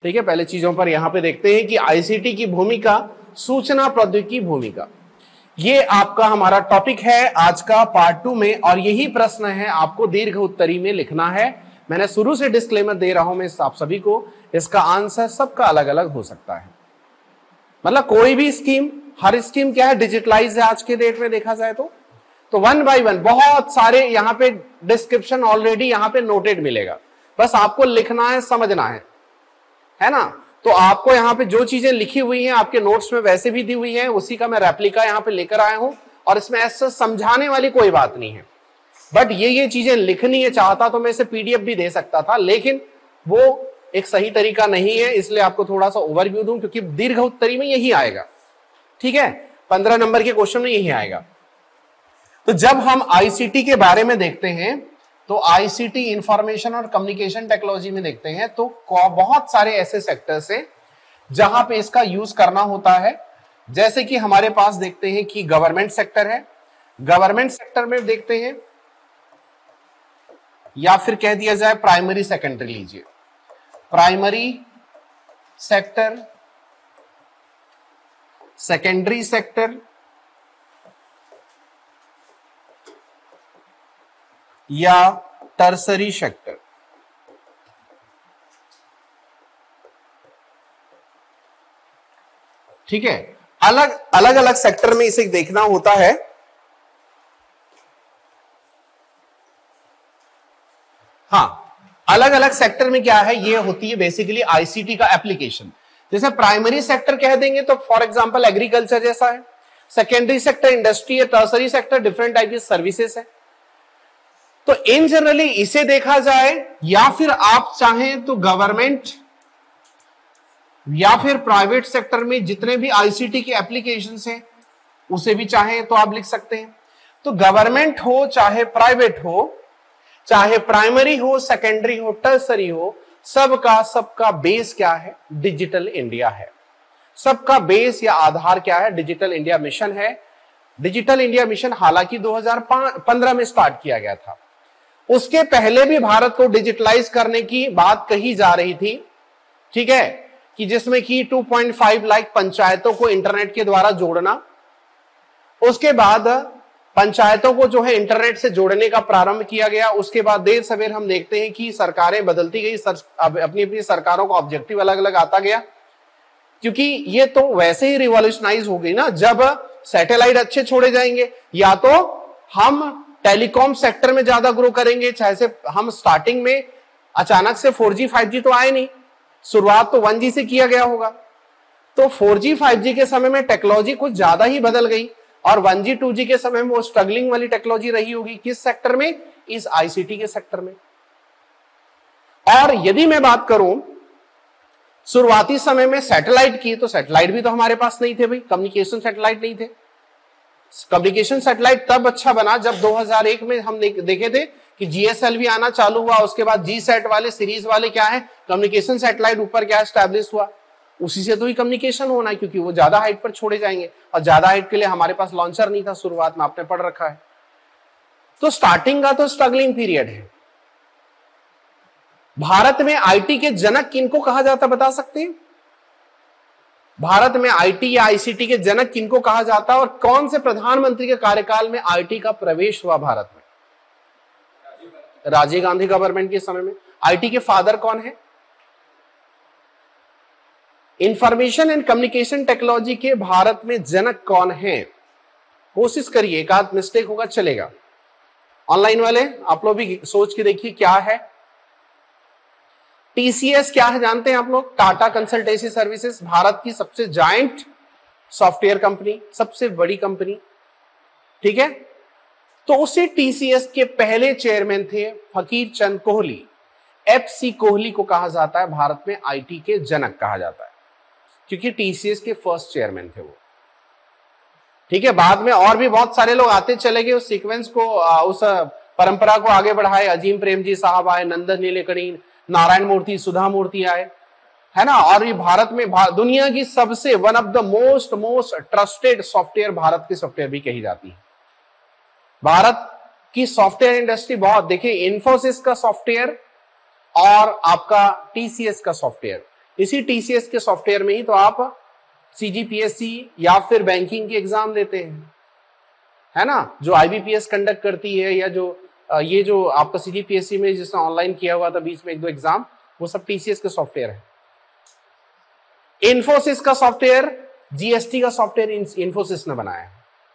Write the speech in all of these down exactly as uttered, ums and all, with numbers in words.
ठीक है, पहले चीजों पर यहां पे देखते हैं कि आईसीटी की भूमिका, सूचना प्रौद्योगिकी की भूमिका, ये आपका हमारा टॉपिक है आज का पार्ट टू में, और यही प्रश्न है आपको दीर्घ उत्तरी में लिखना है। मैंने शुरू से डिस्क्लेमर दे रहा हूं मैं आप सभी को, इसका आंसर सबका अलग अलग हो सकता है। मतलब कोई भी स्कीम, हर स्कीम क्या है, डिजिटलाइज है आज के डेट में देखा जाए तो तो वन बाय वन बहुत सारे यहां पे डिस्क्रिप्शन ऑलरेडी यहां पे नोटेड मिलेगा, बस आपको लिखना है, समझना है, है ना। तो आपको यहां पे जो चीजें लिखी हुई हैं आपके नोट्स में वैसे भी दी हुई हैं, उसी का मैं रेप्लिका यहां पे लेकर आया हूं, और इसमें ऐसा समझाने वाली कोई बात नहीं है, बट ये ये चीजें लिखनी है। चाहता तो मैं इसे पीडीएफ भी दे सकता था, लेकिन वो एक सही तरीका नहीं है, इसलिए आपको थोड़ा सा ओवरव्यू दूं, क्योंकि दीर्घ उत्तरी में यही आएगा। ठीक है, पंद्रह नंबर के क्वेश्चन में यही आएगा। तो जब हम आईसीटी के बारे में देखते हैं, तो आईसीटी इंफॉर्मेशन और कम्युनिकेशन टेक्नोलॉजी में देखते हैं, तो बहुत सारे ऐसे सेक्टर्स हैं जहां पे इसका यूज करना होता है। जैसे कि हमारे पास देखते हैं कि गवर्नमेंट सेक्टर है, गवर्नमेंट सेक्टर में देखते हैं, या फिर कह दिया जाए प्राइमरी सेकेंडरी लीजिए, प्राइमरी सेक्टर, सेकेंडरी सेक्टर, या टर्सरी सेक्टर। ठीक है, अलग अलग अलग सेक्टर में इसे देखना होता है। हाँ, अलग अलग सेक्टर में क्या है, ये होती है बेसिकली आईसीटी का एप्लीकेशन। जैसे प्राइमरी सेक्टर कह देंगे तो फॉर एग्जांपल एग्रीकल्चर जैसा है, सेकेंडरी सेक्टर इंडस्ट्री है, टर्सरी सेक्टर डिफरेंट टाइप की सर्विसेज है। तो इन जनरली इसे देखा जाए, या फिर आप चाहें तो गवर्नमेंट या फिर प्राइवेट सेक्टर में जितने भी आईसीटी के एप्लीकेशंस हैं उसे भी चाहें तो आप लिख सकते हैं। तो गवर्नमेंट हो चाहे प्राइवेट हो, चाहे प्राइमरी हो, सेकेंडरी हो, टर्सरी हो, सबका सबका बेस क्या है, डिजिटल इंडिया है। सबका बेस या आधार क्या है, डिजिटल इंडिया मिशन है। डिजिटल इंडिया मिशन हालांकि दो हज़ार पंद्रह में स्टार्ट किया गया था, उसके पहले भी भारत को डिजिटलाइज करने की बात कही जा रही थी। ठीक है, कि जिसमें कि दो पॉइंट पाँच लाख पंचायतों को इंटरनेट के द्वारा जोड़ना, उसके बाद पंचायतों को जो है इंटरनेट से जोड़ने का प्रारंभ किया गया। उसके बाद देर सवेर हम देखते हैं कि सरकारें बदलती गई, सर, अपनी अपनी सरकारों का ऑब्जेक्टिव अलग अलग आता गया, क्योंकि ये तो वैसे ही रिवॉल्यूशनाइज हो गई ना। जब सैटेलाइट अच्छे छोड़े जाएंगे, या तो हम टेलीकॉम सेक्टर में ज्यादा ग्रो करेंगे, चाहे से हम स्टार्टिंग में अचानक से फोर जी फाइव जी तो आए नहीं, शुरुआत तो वन जी से किया गया होगा। तो फोर जी फाइव जी के समय में टेक्नोलॉजी कुछ ज्यादा ही बदल गई, और वन जी टू जी के समय में वो स्ट्रगलिंग वाली टेक्नोलॉजी रही होगी। किस सेक्टर में, इस आईसीटी के सेक्टर में। और यदि मैं बात करूं शुरुआती समय में सैटेलाइट की, तो सैटेलाइट भी तो हमारे पास नहीं थे भाई, कम्युनिकेशन सैटेलाइट नहीं थे। कम्युनिकेशन सैटेलाइट तब अच्छा बना जब दो हज़ार एक में हम देखे थे कि जीएसएल भी आना चालू हुआ, उसके बाद जी सेट वाले सीरीज वाले क्या है, कम्युनिकेशन सैटेलाइट ऊपर क्या एस्टैब्लिश हुआ, उसी से तो ही कम्युनिकेशन होना है, क्योंकि वो ज्यादा हाइट पर छोड़े जाएंगे, और ज्यादा हाइट के लिए हमारे पास लॉन्चर नहीं था शुरुआत में, आपने पढ़ रखा है। तो स्टार्टिंग का तो स्ट्रगलिंग पीरियड है। भारत में आईटी के जनक किनको कहा जाता, बता सकते हैं? भारत में आईटी या आईसीटी के जनक किनको कहा जाता है, और कौन से प्रधानमंत्री के कार्यकाल में आईटी का प्रवेश हुआ भारत में? राजीव गांधी गवर्नमेंट के समय में। आईटी के फादर कौन है? इंफॉर्मेशन एंड कम्युनिकेशन टेक्नोलॉजी के भारत में जनक कौन है? कोशिश करिए, एक आध मिस्टेक होगा चलेगा। ऑनलाइन वाले आप लोग भी सोच के देखिए क्या है। टीसीएस क्या है जानते हैं आप लोग? टाटा कंसल्टेंसी सर्विसेज, भारत की सबसे जायंट सॉफ्टवेयर कंपनी, सबसे बड़ी कंपनी। ठीक है, तो उसी टीसीएस के पहले चेयरमैन थे फकीर चंद कोहली। एफसी कोहली को कहा जाता है भारत में आईटी के जनक कहा जाता है, क्योंकि टीसीएस के फर्स्ट चेयरमैन थे वो। ठीक है, बाद में और भी बहुत सारे लोग आते चले गए, उस सीक्वेंस को, उस परंपरा को आगे बढ़ाए। अजीम प्रेम जी साहब आए, नंदन नीलेकणी, नारायण मूर्ति, सुधा मूर्ति आए, है ना। और ये भारत में भा, दुनिया की सबसे one of the most most trusted software Bharat की सॉफ्टवेयर भी कही जाती है। भारत की सॉफ्टवेयर इंडस्ट्री बहुत, देखिए इन्फोसिस का सॉफ्टवेयर और आपका टीसीएस का सॉफ्टवेयर, इसी टीसीएस के सॉफ्टवेयर में ही तो आप सीजीपीएससी या फिर बैंकिंग की एग्जाम देते हैं, है ना, जो आईबीपीएस कंडक्ट करती है, या जो ये जो आपका सीजीपीएससी में जिसने ऑनलाइन किया हुआ था बीच में एक दो एग्जाम, वो सब टीसीएस के सॉफ्टवेयर है। इन्फोसिस का सॉफ्टवेयर, जीएसटी का सॉफ्टवेयर इन्फोसिस ने बनाया है,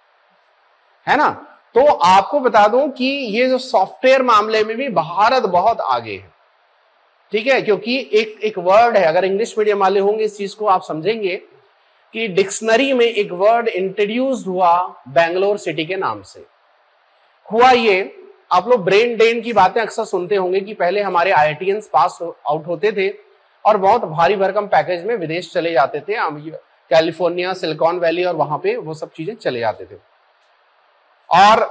है ना। तो आपको बता दूं कि ये जो सॉफ्टवेयर मामले में भी भारत बहुत आगे है, ठीक है, क्योंकि एक एक वर्ड है, अगर इंग्लिश मीडियम वाले होंगे इस चीज को आप समझेंगे कि डिक्शनरी में एक वर्ड इंट्रोड्यूस्ड हुआ बेंगलोर सिटी के नाम से। हुआ ये, आप लोग ब्रेन ड्रेन की बातें अक्सर सुनते होंगे कि पहले हमारे आईआईटीएंस पास आउट होते थे और बहुत भारी भरकम पैकेज में विदेश चले जाते थे, कैलिफोर्निया, सिलिकॉन वैली, और वहां पे वो सब चीजें चले जाते थे। और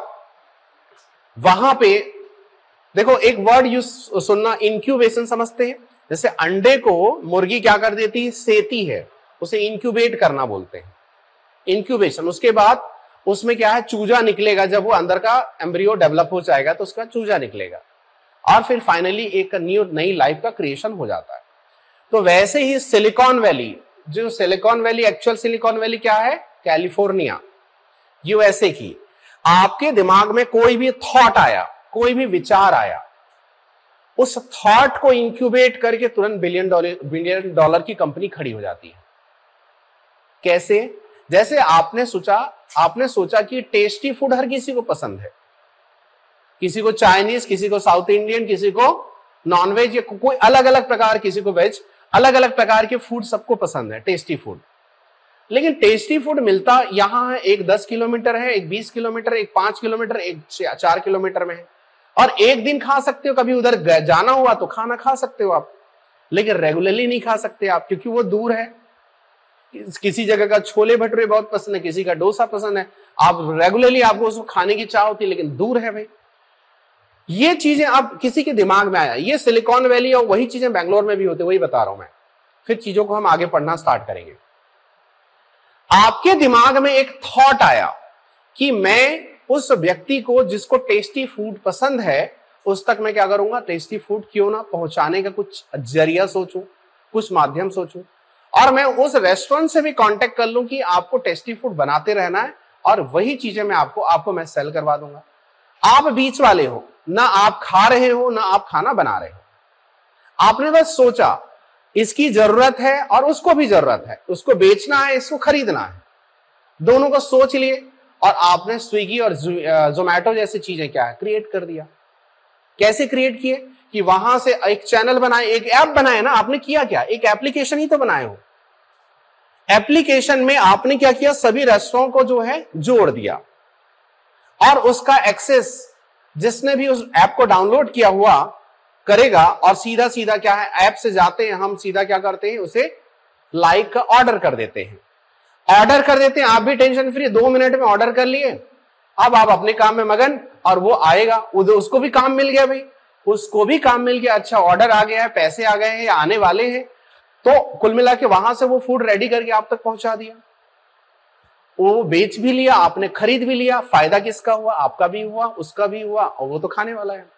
वहां पे देखो एक वर्ड यूज सुनना, इंक्यूबेशन समझते हैं। जैसे अंडे को मुर्गी क्या कर देती है, सेती है, उसे इंक्यूबेट करना बोलते हैं, इंक्यूबेशन। उसके बाद उसमें क्या है, चूजा निकलेगा, जब वो अंदर का एम्ब्रियो डेवलप हो जाएगा तो उसका चूजा निकलेगा और फिर फाइनली एक न्यू नई लाइफ का क्रिएशन हो जाता है। तो वैसे ही सिलिकॉन वैली, जो Silicon Valley, actual Silicon Valley क्या है, कैलिफोर्निया, यूएसए की। आपके दिमाग में कोई भी थॉट आया, कोई भी विचार आया, उस थॉट को इंक्यूबेट करके तुरंत बिलियन डॉलर बिलियन डॉलर की कंपनी खड़ी हो जाती है। कैसे? जैसे आपने सोचा आपने सोचा कि टेस्टी फूड हर किसी को पसंद है, किसी को चाइनीज, किसी को साउथ इंडियन, किसी को नॉनवेज, या कोई अलग अलग प्रकार, किसी को वेज, अलग अलग प्रकार के फूड सबको पसंद है, टेस्टी फूड। लेकिन टेस्टी फूड मिलता यहां है, एक दस किलोमीटर है, एक बीस किलोमीटर, एक पांच किलोमीटर, एक चार किलोमीटर में है, और एक दिन खा सकते हो, कभी उधर जाना हुआ तो खाना खा सकते हो आप, लेकिन रेगुलरली नहीं खा सकते आप, क्योंकि वो दूर है। किसी जगह का छोले भटूरे बहुत पसंद है, किसी का डोसा पसंद है, आप रेगुलरली आपको उसको खाने की चाह होती है, लेकिन दूर है भाई। ये चीजें अब किसी के दिमाग में आया, ये सिलिकॉन वैली, और वही चीजें बैंगलोर में भी होती है, वही बता रहा हूं मैं। फिर चीजों को हम आगे पढ़ना स्टार्ट करेंगे। आपके दिमाग में एक थॉट आया कि मैं उस व्यक्ति को जिसको टेस्टी फूड पसंद है, उस तक मैं क्या करूंगा, टेस्टी फूड क्यों ना पहुंचाने का कुछ जरिया सोचूं, कुछ माध्यम सोचूं, और मैं उस रेस्टोरेंट से भी कांटेक्ट कर लूं कि आपको टेस्टी फूड बनाते रहना है, और वही चीजें मैं आपको आपको मैं सेल करवा दूंगा। आप बीच वाले हो, ना आप खा रहे हो ना आप खाना बना रहे हो, आपने बस सोचा इसकी जरूरत है और उसको भी जरूरत है, उसको बेचना है, इसको खरीदना है, दोनों को सोच लिए, और आपने स्विगी और जोमैटो जैसी चीजें क्या है, क्रिएट कर दिया। कैसे क्रिएट किए कि वहां से एक चैनल बनाए, एक ऐप बनाए ना, आपने किया क्या, एक एप्लीकेशन ही तो बनाए हो। एप्लीकेशन में आपने क्या किया, सभी रेस्टोरेंट को जो है जोड़ दिया, और उसका एक्सेस जिसने भी उस ऐप को डाउनलोड किया हुआ करेगा, और सीधा सीधा क्या है, ऐप से जाते हैं हम, सीधा क्या करते हैं, उसे लाइक का ऑर्डर कर देते हैं, ऑर्डर कर देते हैं, आप भी टेंशन फ्री, दो मिनट में ऑर्डर कर लिए, अब आप अपने काम में मगन, और वो आएगा, उसको भी काम मिल गया भाई, उसको भी काम मिल गया, अच्छा ऑर्डर आ गया है, पैसे आ गए हैं या आने वाले हैं, तो कुल मिला के वहां से वो फूड रेडी करके आप तक पहुंचा दिया, वो बेच भी लिया, आपने खरीद भी लिया, फायदा किसका हुआ, आपका भी हुआ, उसका भी हुआ, और वो तो खाने वाला है।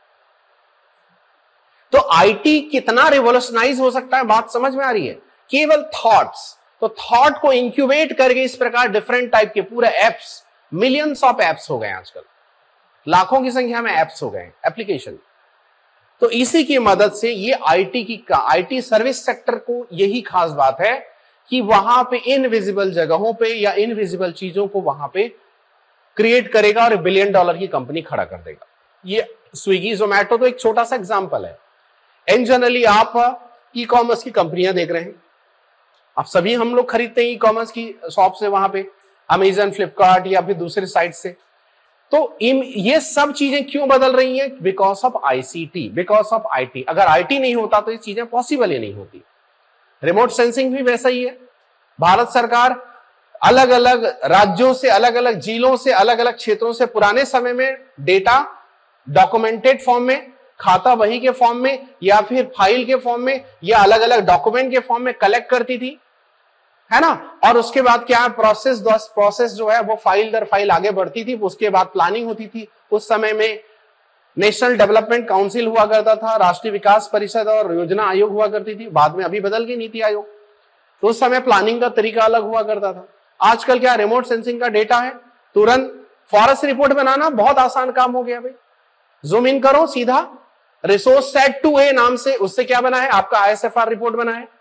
तो आईटी कितना रिवॉल्यूशनाइज हो सकता है, बात समझ में आ रही है, केवल थॉट्स। तो थॉट को इंक्यूबेट करके इस प्रकार डिफरेंट टाइप के पूरे एप्स, मिलियंस ऑफ एप्स हो गए आजकल, लाखों की संख्या में एप्स हो गए, एप्लीकेशन। तो इसी की मदद से ये आईटी की आईटी सर्विस सेक्टर को यही खास बात है कि वहां पे इनविजिबल जगहों पे या इनविजिबल चीजों को वहां पे क्रिएट करेगा और बिलियन डॉलर की कंपनी खड़ा कर देगा। ये स्विगी जोमैटो तो एक छोटा सा एग्जांपल है। इन जनरली आप ई कॉमर्स की कंपनियां देख रहे हैं, आप सभी हम लोग खरीदते हैं ई कॉमर्स की शॉप से, वहां पे अमेजन, फ्लिपकार्ट या फिर दूसरे साइट से। तो इन ये सब चीजें क्यों बदल रही हैं, because of ICT, because of IT. अगर आईटी नहीं होता तो ये चीजें पॉसिबल ही नहीं होती। रिमोट सेंसिंग भी वैसा ही है। भारत सरकार अलग अलग राज्यों से, अलग अलग जिलों से, अलग अलग क्षेत्रों से पुराने समय में डेटा डॉक्यूमेंटेड फॉर्म में, खाता बही के फॉर्म में, या फिर फाइल के फॉर्म में, या अलग अलग डॉक्यूमेंट के फॉर्म में कलेक्ट करती थी, है ना। और उसके बाद क्या है, प्रोसेस प्रोसेस जो है वो फाइल दर फाइल आगे बढ़ती थी, उसके बाद प्लानिंग होती थी। उस समय में नेशनल डेवलपमेंट काउंसिल हुआ करता था, राष्ट्रीय विकास परिषद और योजना आयोग हुआ करती थी, बाद में अभी बदल गई नीति आयोग। तो उस समय प्लानिंग का तरीका अलग हुआ करता था। आजकल क्या रिमोट सेंसिंग का डेटा है, तुरंत फॉरेस्ट रिपोर्ट बनाना बहुत आसान काम हो गया भाई। जूम इन करो सीधा, रिसोर्स सेट टू ए नाम से, उससे क्या बना है आपका I S F R report बना है।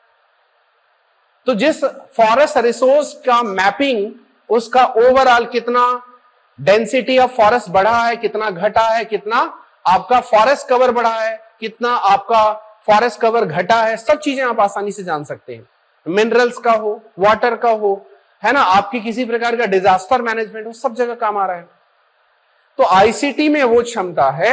तो जिस फॉरेस्ट रिसोर्स का मैपिंग, उसका ओवरऑल कितना डेंसिटी ऑफ फॉरेस्ट बढ़ा है, कितना घटा है, कितना आपका फॉरेस्ट कवर बढ़ा है, कितना आपका फॉरेस्ट कवर घटा है, सब चीजें आप आसानी से जान सकते हैं। मिनरल्स का हो, वाटर का हो, है ना, आपकी किसी प्रकार का डिजास्टर मैनेजमेंट हो, सब जगह काम आ रहा है। तो आईसीटी में वो क्षमता है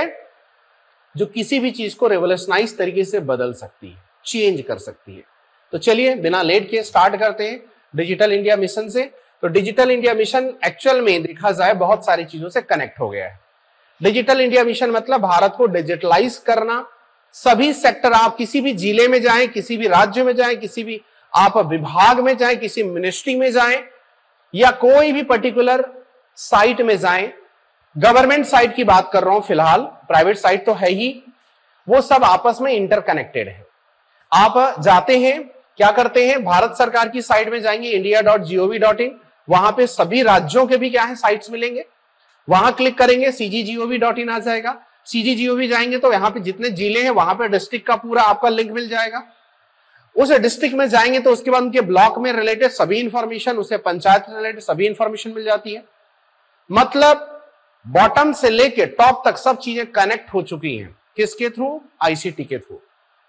जो किसी भी चीज को रेवोल्यूशनाइज तरीके से बदल सकती है, चेंज कर सकती है। तो चलिए बिना लेट के स्टार्ट करते हैं डिजिटल इंडिया मिशन से। तो डिजिटल इंडिया मिशन एक्चुअल में देखा जाए बहुत सारी चीजों से कनेक्ट हो गया है। डिजिटल इंडिया मिशन मतलब भारत को डिजिटलाइज करना। सभी सेक्टर, आप किसी भी जिले में जाएं, किसी भी राज्य में जाएं, किसी भी आप विभाग में जाएं, किसी मिनिस्ट्री में जाएं या कोई भी पर्टिकुलर साइट में जाएं, गवर्नमेंट साइट की बात कर रहा हूं फिलहाल, प्राइवेट साइट तो है ही, वो सब आपस में इंटरकनेक्टेड है। आप जाते हैं, क्या करते हैं, भारत सरकार की साइट में जाएंगे India dot G O V dot in, वहां पे सभी राज्यों के भी क्या है साइट्स मिलेंगे, वहां क्लिक करेंगे सी जी जी ओ वी डॉट इन आ जाएगा। सी जी जी ओ वी जाएंगे तो यहाँ पे जितने जिले हैं वहां पे डिस्ट्रिक्ट का पूरा आपका लिंक मिल जाएगा। उस डिस्ट्रिक्ट में जाएंगे तो उसके बाद उनके ब्लॉक में रिलेटेड सभी इंफॉर्मेशन, उसे पंचायत से रिलेटेड सभी इंफॉर्मेशन मिल जाती है। मतलब बॉटम से लेके टॉप तक सब चीजें कनेक्ट हो चुकी हैं, किसके थ्रू, आईसीटी के थ्रू।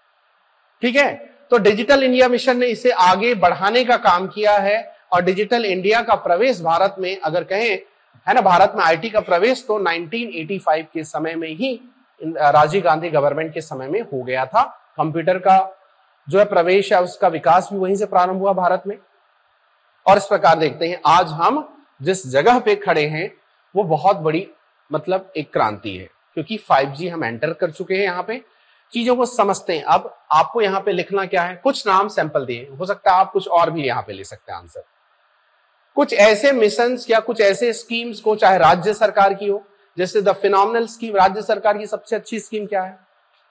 ठीक है, तो डिजिटल इंडिया मिशन ने इसे आगे बढ़ाने का काम किया है और डिजिटल इंडिया का प्रवेश भारत में अगर कहें, है ना, भारत में आईटी का प्रवेश तो नाइनटीन एटी फाइव के समय में ही राजीव गांधी गवर्नमेंट के समय में हो गया था। कंप्यूटर का जो है प्रवेश है उसका विकास भी वहीं से प्रारंभ हुआ भारत में। और इस प्रकार देखते हैं आज हम जिस जगह पे खड़े हैं वो बहुत बड़ी मतलब एक क्रांति है, क्योंकि फाइव जी हम एंटर कर चुके हैं, यहाँ पे चीजों को समझते हैं। अब आपको यहाँ पे लिखना क्या है, कुछ नाम सैंपल दिए, हो सकता है आप कुछ और भी यहाँ पे ले सकते हैं आंसर। कुछ ऐसे मिशंस या कुछ ऐसे स्कीम्स को, चाहे राज्य सरकार की हो, जैसे द फिनोमिनल स्कीम, राज्य सरकार की सबसे अच्छी स्कीम क्या है,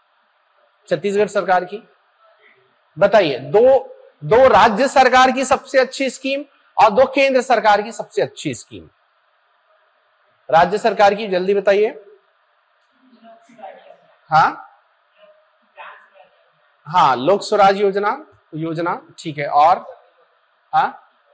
छत्तीसगढ़ सरकार की, बताइए। दो दो राज्य सरकार की सबसे अच्छी स्कीम और दो केंद्र सरकार की सबसे अच्छी स्कीम। राज्य सरकार की जल्दी बताइए। हाँ हाँ, लोक स्वराज योजना योजना ठीक है, और हाँ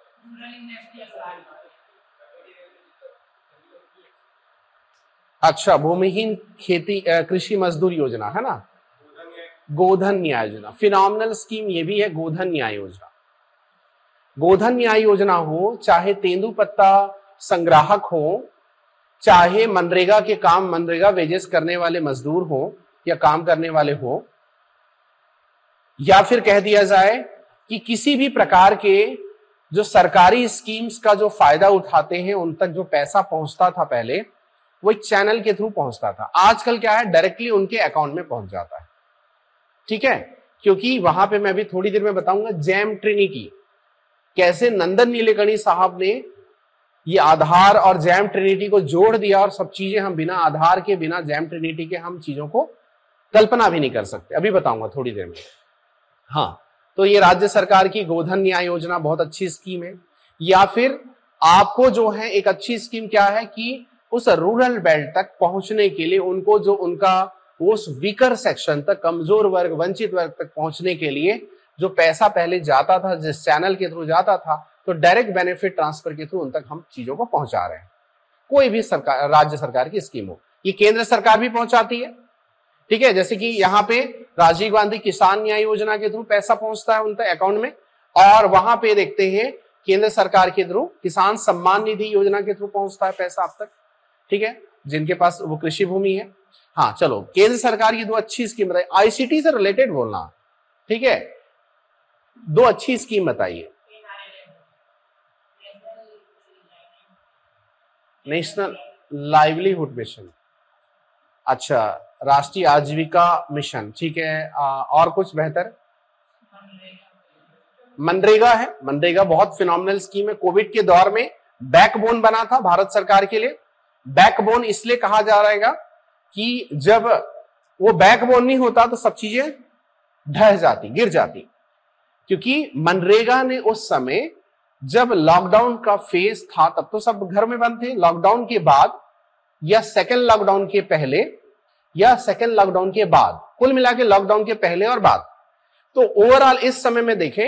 अच्छा, भूमिहीन खेती कृषि मजदूर योजना है ना, गोधन न्याय योजना, फिनोमिनल स्कीम ये भी है गोधन न्याय योजना। गोधन न्याय योजना हो, चाहे तेंदुपत्ता संग्राहक हो, चाहे मनरेगा के काम, मनरेगा वेजेस करने वाले मजदूर हो या काम करने वाले हो, या फिर कह दिया जाए कि किसी भी प्रकार के जो सरकारी स्कीम्स का जो फायदा उठाते हैं उन तक जो पैसा पहुंचता था पहले, वो एक चैनल के थ्रू पहुंचता था। आजकल क्या है, डायरेक्टली उनके अकाउंट में पहुंच जाता है। ठीक है, क्योंकि वहां पे मैं भी थोड़ी देर में बताऊंगा जैम ट्रिनिटी, कैसे नंदन नीलेकणी साहब ने ये आधार और जैम ट्रिनिटी को जोड़ दिया, और सब चीजें हम बिना आधार के, बिना जैम ट्रिनिटी के हम चीजों को कल्पना भी नहीं कर सकते। अभी बताऊंगा थोड़ी देर में। हाँ, तो ये राज्य सरकार की गोधन न्याय योजना बहुत अच्छी स्कीम है। या फिर आपको जो है एक अच्छी स्कीम क्या है कि उस रूरल बेल्ट तक पहुंचने के लिए उनको जो उनका उस वीकर सेक्शन तक, कमजोर वर्ग, वंचित वर्ग तक पहुंचने के लिए जो पैसा पहले जाता था, जिस चैनल के थ्रू जाता था, तो डायरेक्ट बेनिफिट ट्रांसफर के थ्रू उन तक हम चीजों को पहुंचा रहे हैं। कोई भी सरकार, राज्य सरकार की स्कीम हो, ये केंद्र सरकार भी पहुंचाती है। ठीक है, जैसे कि यहाँ पे राजीव गांधी किसान न्याय योजना के थ्रू पैसा पहुंचता है उनके अकाउंट में, और वहां पे देखते हैं केंद्र सरकार के थ्रू किसान सम्मान निधि योजना के थ्रू पहुंचता है पैसा अब तक। ठीक है, जिनके पास वो कृषि भूमि है। हाँ चलो, केंद्र सरकार की दो अच्छी स्कीम बताइए, आईसीटी से रिलेटेड बोलना। ठीक है, दो अच्छी स्कीम बताइए। नेशनल लाइवलीहुड मिशन, अच्छा, राष्ट्रीय आजीविका मिशन, ठीक है। आ, और कुछ बेहतर, मनरेगा है। मनरेगा बहुत फिनोमिनल स्कीम है, कोविड के दौर में बैकबोन बना था भारत सरकार के लिए। बैकबोन इसलिए कहा जा रहेगा कि जब वो बैकबोन नहीं होता तो सब चीजें ढह जाती, गिर जाती। क्योंकि मनरेगा ने उस समय जब लॉकडाउन का फेज था तब तो सब घर में बंद थे, लॉकडाउन के बाद या सेकेंड लॉकडाउन के पहले या सेकेंड लॉकडाउन के बाद, कुल मिला के लॉकडाउन के पहले और बाद, तो ओवरऑल इस समय में देखें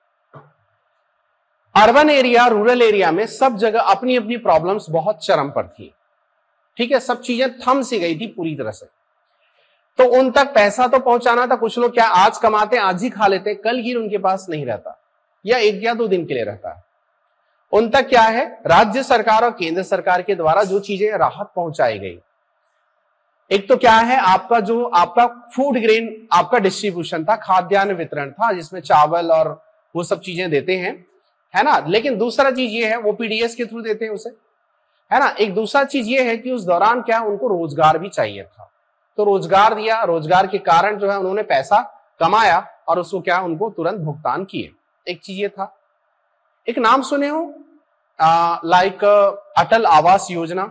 अर्बन एरिया रूरल एरिया में सब जगह अपनी अपनी प्रॉब्लम्स बहुत चरम पर थी। ठीक है, सब चीजें थम सी गई थी पूरी तरह से। तो उन तक पैसा तो पहुंचाना था, कुछ लोग क्या आज कमाते आज ही खा लेते, कल ही उनके पास नहीं रहता या एक या दो दिन के लिए रहता है। उन तक क्या है, राज्य सरकार और केंद्र सरकार के द्वारा जो चीजें राहत पहुंचाई गई, एक तो क्या है आपका जो आपका फूड ग्रेन आपका डिस्ट्रीब्यूशन था, खाद्यान्न वितरण था जिसमें चावल और वो सब चीजें देते हैं, है ना। लेकिन दूसरा चीज ये है वो पीडीएस के थ्रू देते हैं उसे, है ना। एक दूसरा चीज ये है कि उस दौरान क्या उनको रोजगार भी चाहिए था, तो रोजगार दिया, रोजगार के कारण जो है उन्होंने पैसा कमाया और उसको क्या उनको तुरंत भुगतान किए। एक चीज ये था। एक नाम सुने हो लाइक अटल आवास योजना,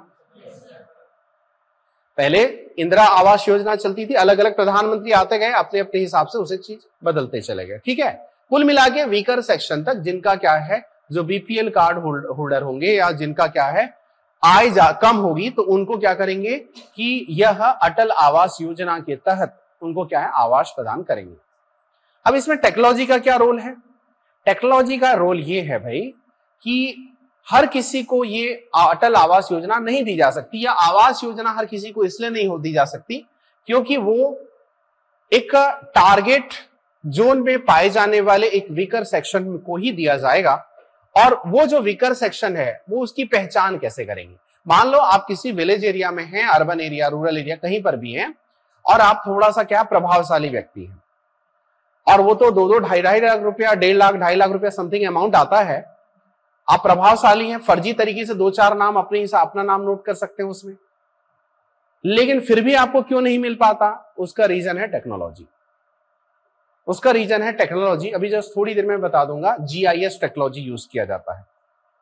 पहले इंदिरा आवास योजना चलती थी, अलग अलग प्रधानमंत्री आते गए, अपने अपने हिसाब से उसे चीज बदलते चले गए। ठीक है, कुल मिला के वीकर सेक्शन तक जिनका क्या है जो बीपीएल कार्ड होल्डर होंगे या जिनका क्या है आय कम होगी तो उनको क्या करेंगे कि यह अटल आवास योजना के तहत उनको क्या है आवास प्रदान करेंगे। अब इसमें टेक्नोलॉजी का क्या रोल है? टेक्नोलॉजी का रोल ये है भाई कि हर किसी को ये अटल आवास योजना नहीं दी जा सकती, या आवास योजना हर किसी को इसलिए नहीं हो दी जा सकती क्योंकि वो एक टारगेट जोन में पाए जाने वाले एक वीकर सेक्शन को ही दिया जाएगा, और वो जो वीकर सेक्शन है वो उसकी पहचान कैसे करेंगे। मान लो आप किसी विलेज एरिया में हैं, अर्बन एरिया रूरल एरिया कहीं पर भी हैं, और आप थोड़ा सा क्या प्रभावशाली व्यक्ति हैं और वो तो दो दो ढाई ढाई लाख रुपया डेढ़ लाख ढाई लाख रुपया समथिंग अमाउंट आता है, आप प्रभावशाली हैं, फर्जी तरीके से दो चार नाम अपने हिसाब अपना नाम नोट कर सकते हैं उसमें, लेकिन फिर भी आपको क्यों नहीं मिल पाता? उसका रीजन है टेक्नोलॉजी, उसका रीजन है टेक्नोलॉजी। अभी जस्ट थोड़ी देर में बता दूंगा, जीआईएस टेक्नोलॉजी यूज किया जाता है।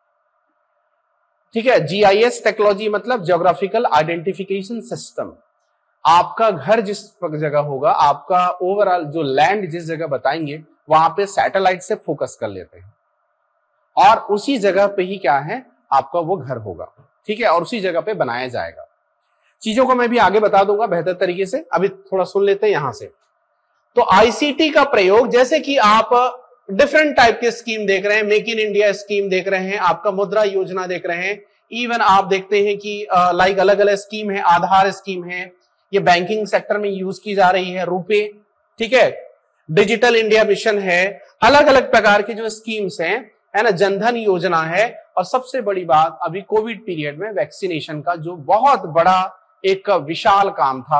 ठीक है, जीआईएस टेक्नोलॉजी मतलब ज्योग्राफिकल आइडेंटिफिकेशन सिस्टम। आपका घर जिस जगह होगा, आपका ओवरऑल जो लैंड जिस जगह बताएंगे वहां पे सैटेलाइट से फोकस कर लेते हैं और उसी जगह पे ही क्या है आपका वो घर होगा। ठीक है, और उसी जगह पे बनाया जाएगा। चीजों को मैं भी आगे बता दूंगा बेहतर तरीके से, अभी थोड़ा सुन लेते हैं यहां से। तो आईसीटी का प्रयोग, जैसे कि आप डिफरेंट टाइप के स्कीम देख रहे हैं, मेक इन इंडिया स्कीम देख रहे हैं, आपका मुद्रा योजना देख रहे हैं, इवन आप देखते हैं कि लाइक अलग अलग स्कीम है, आधार स्कीम है, ये बैंकिंग सेक्टर में यूज की जा रही है, रुपे, ठीक है, डिजिटल इंडिया मिशन है, अलग अलग प्रकार की जो स्कीम्स हैं, है ना, जनधन योजना है, और सबसे बड़ी बात अभी कोविड पीरियड में वैक्सीनेशन का जो बहुत बड़ा एक विशाल काम था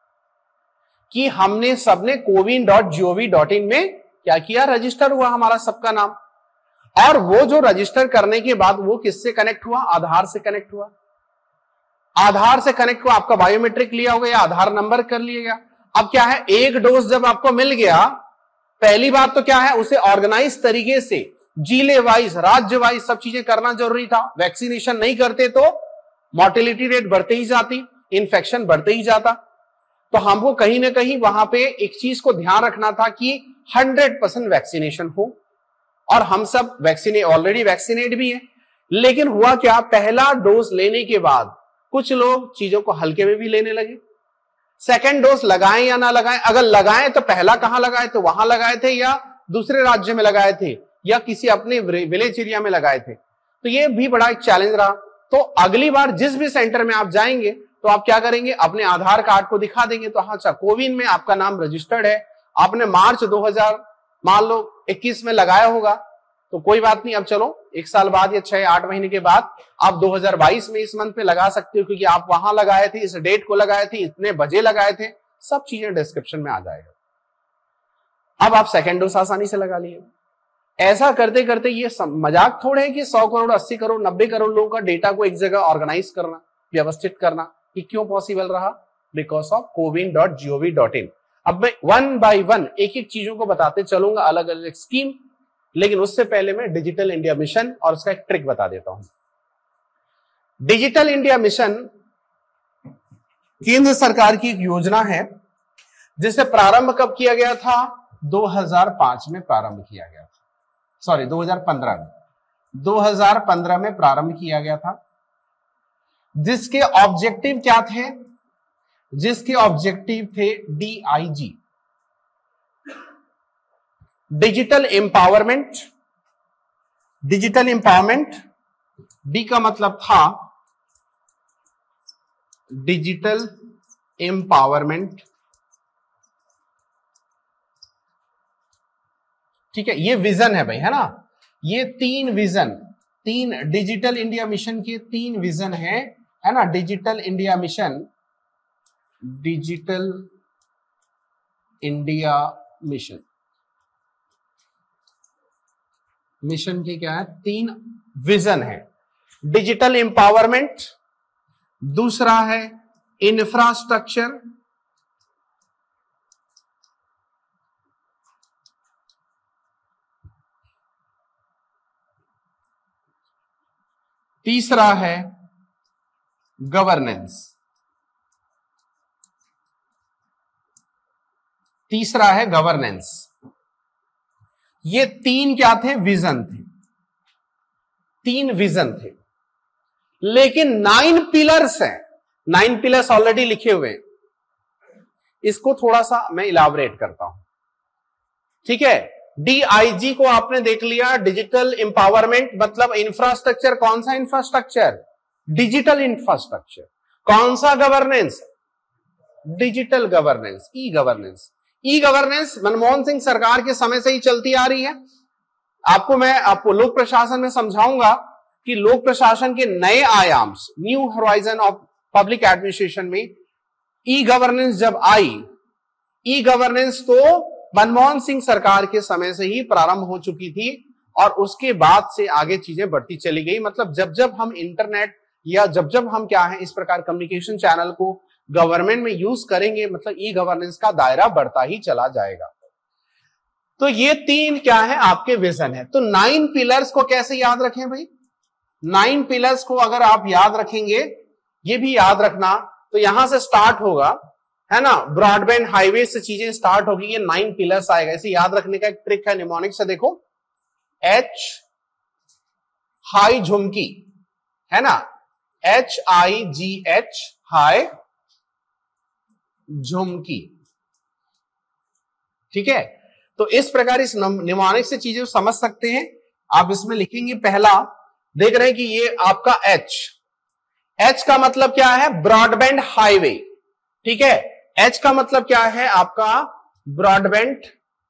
कि हमने सबने CoWIN dot G O V dot in में क्या किया, रजिस्टर हुआ हमारा सबका नाम, और वो जो रजिस्टर करने के बाद वो किससे कनेक्ट हुआ? आधार से कनेक्ट हुआ। आधार से कनेक्ट हुआ, आपका बायोमेट्रिक लिया हो गया, आधार नंबर कर लिया गया। अब क्या है, एक डोज जब आपको मिल गया, पहली बात तो क्या है उसे ऑर्गेनाइज तरीके से जिले वाइज राज्य वाइज सब चीजें करना जरूरी था। वैक्सीनेशन नहीं करते तो मॉर्टेलिटी रेट बढ़ते ही जाती, इन्फेक्शन बढ़ते ही जाता। तो हमको कहीं ना कहीं वहां पे एक चीज को ध्यान रखना था कि हंड्रेड परसेंट वैक्सीनेशन हो, और हम सब वैक्सीने ऑलरेडी वैक्सीनेट भी हैं। लेकिन हुआ क्या, पहला डोज लेने के बाद कुछ लोग चीजों को हल्के में भी लेने लगे। सेकेंड डोज लगाएं या ना लगाएं, अगर लगाएं तो पहला कहां लगाए थे, वहां लगाए थे या दूसरे राज्य में लगाए थे या किसी अपने विलेज एरिया में लगाए थे, तो ये भी बड़ा एक चैलेंज रहा। तो अगली बार जिस भी सेंटर में आप जाएंगे तो आप क्या करेंगे, अपने आधार कार्ड को दिखा देंगे, तो हाँ अच्छा कोविन में आपका नाम रजिस्टर्ड है, आपने मार्च दो हज़ार मान लो इक्कीस में लगाया होगा, तो कोई बात नहीं, अब चलो एक साल बाद या छह आठ महीने के बाद आप दो हज़ार बाईस में इस मंथ पे लगा सकते हो, क्योंकि आप वहां लगाए थे, इस डेट को लगाए थे, इतने बजे लगाए थे, सब चीजें डिस्क्रिप्शन में आ जाएगा। अब आप सेकेंड डोज आसानी से लगा लिए। ऐसा करते करते ये मजाक थोड़े है कि सौ करोड़ अस्सी करोड़ नब्बे करोड़ लोगों का डेटा को एक जगह ऑर्गेनाइज करना, व्यवस्थित करना, ये क्यों पॉसिबल रहा? Because of CoWIN dot G O V dot in. अब मैं वन बाय वन एक एक चीजों को बताते चलूंगा, अलग अलग स्कीम, लेकिन उससे पहले मैं डिजिटल इंडिया मिशन और उसका एक ट्रिक बता देता हूं। डिजिटल इंडिया मिशन केंद्र सरकार की एक योजना है जिसे प्रारंभ कब किया गया था? दो हज़ार पाँच में प्रारंभ किया गया था, सॉरी दो हज़ार पंद्रह में दो हज़ार पंद्रह में प्रारंभ किया गया था, जिसके ऑब्जेक्टिव क्या थे? जिसके ऑब्जेक्टिव थे D I G, digital empowerment. Digital empowerment, D का मतलब था डिजिटल एम्पावरमेंट, ठीक है, ये विजन है भाई, है ना। ये तीन विजन, तीन डिजिटल इंडिया मिशन के तीन विजन है, है ना। Digital India mission, digital India mission, mission के क्या है? तीन विजन है। डिजिटल एम्पावरमेंट, दूसरा है इंफ्रास्ट्रक्चर, तीसरा है गवर्नेंस, तीसरा है गवर्नेंस। ये तीन क्या थे? विजन थे, तीन विजन थे। लेकिन नाइन पिलर्स हैं, नाइन पिलर्स ऑलरेडी लिखे हुए हैं। इसको थोड़ा सा मैं इलाबोरेट करता हूं, ठीक है। डी आई जी को आपने देख लिया, डिजिटल एम्पावरमेंट मतलब इंफ्रास्ट्रक्चर। कौन सा इंफ्रास्ट्रक्चर? Digital infrastructure. कौन सा governance? Digital governance, E governance. E governance Manmohan Singh सरकार के समय से ही चलती आ रही है। आपको मैं आपको लोक प्रशासन में समझाऊंगा कि लोक प्रशासन के नए आयाम, new horizon of public administration में ई गवर्नेंस जब आई, ई गवर्नेंस तो मनमोहन सिंह सरकार के समय से ही प्रारंभ हो चुकी थी और उसके बाद से आगे चीजें बढ़ती चली गई। मतलब जब जब हम इंटरनेट या जब जब हम क्या है इस प्रकार कम्युनिकेशन चैनल को गवर्नमेंट में यूज करेंगे, मतलब ई गवर्नेंस का दायरा बढ़ता ही चला जाएगा। तो ये तीन क्या है आपके विजन है। तो नाइन पिलर्स को कैसे याद रखें भाई? नाइन पिलर्स को अगर आप याद रखेंगे, ये भी याद रखना, तो यहां से स्टार्ट होगा, है ना, ब्रॉडबैंड हाईवे से चीजें स्टार्ट होगी, ये नाइन पिलर्स आएगा। इसे याद रखने का एक ट्रिक है निमोनिक से, देखो एच हाई झुमकी, है ना, H I G H high झुमकी, ठीक है। तो इस प्रकार इस निमोनिक से चीजें समझ सकते हैं आप। इसमें लिखेंगे पहला, देख रहे हैं कि ये आपका एच, एच का मतलब क्या है? ब्रॉडबैंड हाईवे, ठीक है। एच का मतलब क्या है आपका? Broadband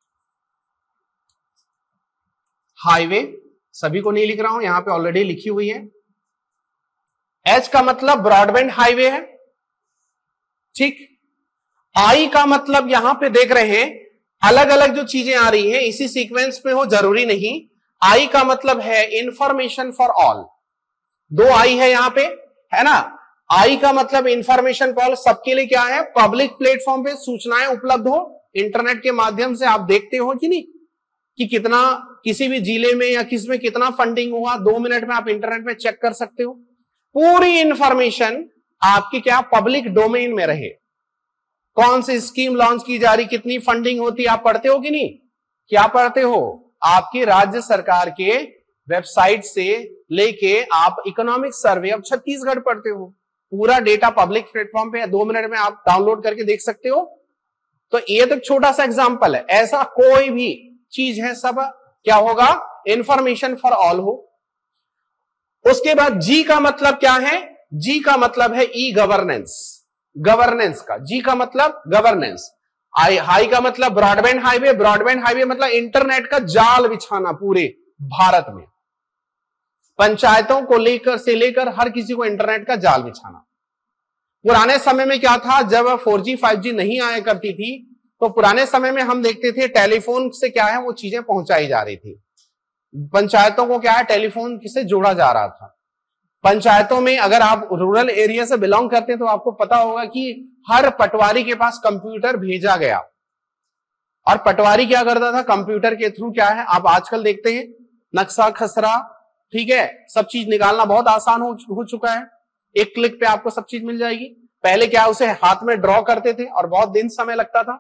highway. सभी को नहीं लिख रहा हूं, यहां पे ऑलरेडी लिखी हुई है। एच का मतलब ब्रॉडबैंड हाईवे है, ठीक। आई का मतलब यहां पे देख रहे हैं अलग अलग जो चीजें आ रही हैं इसी सीक्वेंस में हो, जरूरी नहीं। आई का मतलब है इंफॉर्मेशन फॉर ऑल, दो आई है यहां पे, है ना। आई का मतलब इंफॉर्मेशन फॉर ऑल, सबके लिए क्या है? पब्लिक प्लेटफॉर्म पे सूचनाएं उपलब्ध हो, इंटरनेट के माध्यम से आप देखते हो कि नहीं कि कितना किसी भी जिले में या किस में कितना फंडिंग हुआ, दो मिनट में आप इंटरनेट में चेक कर सकते हो। पूरी इंफॉर्मेशन आपकी क्या पब्लिक डोमेन में रहे। कौन सी स्कीम लॉन्च की जा रही, कितनी फंडिंग होती, आप पढ़ते हो कि नहीं? क्या पढ़ते हो? आपकी राज्य सरकार के वेबसाइट से लेके आप इकोनॉमिक सर्वे ऑफ छत्तीसगढ़ पढ़ते हो। पूरा डेटा पब्लिक प्लेटफॉर्म पे दो मिनट में आप डाउनलोड करके देख सकते हो। तो ये तो छोटा सा एग्जांपल है, ऐसा कोई भी चीज है सब क्या होगा? इंफॉर्मेशन फॉर ऑल हो। उसके बाद जी का मतलब क्या है? जी का मतलब है ई गवर्नेंस, गवर्नेंस का जी का मतलब गवर्नेंस। आई हाई का मतलब ब्रॉडबैंड हाईवे, ब्रॉडबैंड हाईवे मतलब इंटरनेट का जाल बिछाना पूरे भारत में, पंचायतों को लेकर से लेकर हर किसी को इंटरनेट का जाल बिछाना। पुराने समय में क्या था, जब फोर जी फाइव जी नहीं आया करती थी तो पुराने समय में हम देखते थे टेलीफोन से क्या है वो चीजें पहुंचाई जा रही थी। पंचायतों को क्या है टेलीफोन से जोड़ा जा रहा था। पंचायतों में अगर आप रूरल एरिया से बिलोंग करते हैं तो आपको पता होगा कि हर पटवारी के पास कंप्यूटर भेजा गया, और पटवारी क्या करता था? कंप्यूटर के थ्रू क्या है आप आजकल देखते हैं नक्शा खसरा, ठीक है, सब चीज निकालना बहुत आसान हो, हो चुका है। एक क्लिक पे आपको सब चीज मिल जाएगी। पहले क्या उसे हाथ में ड्रॉ करते थे और बहुत दिन समय लगता था।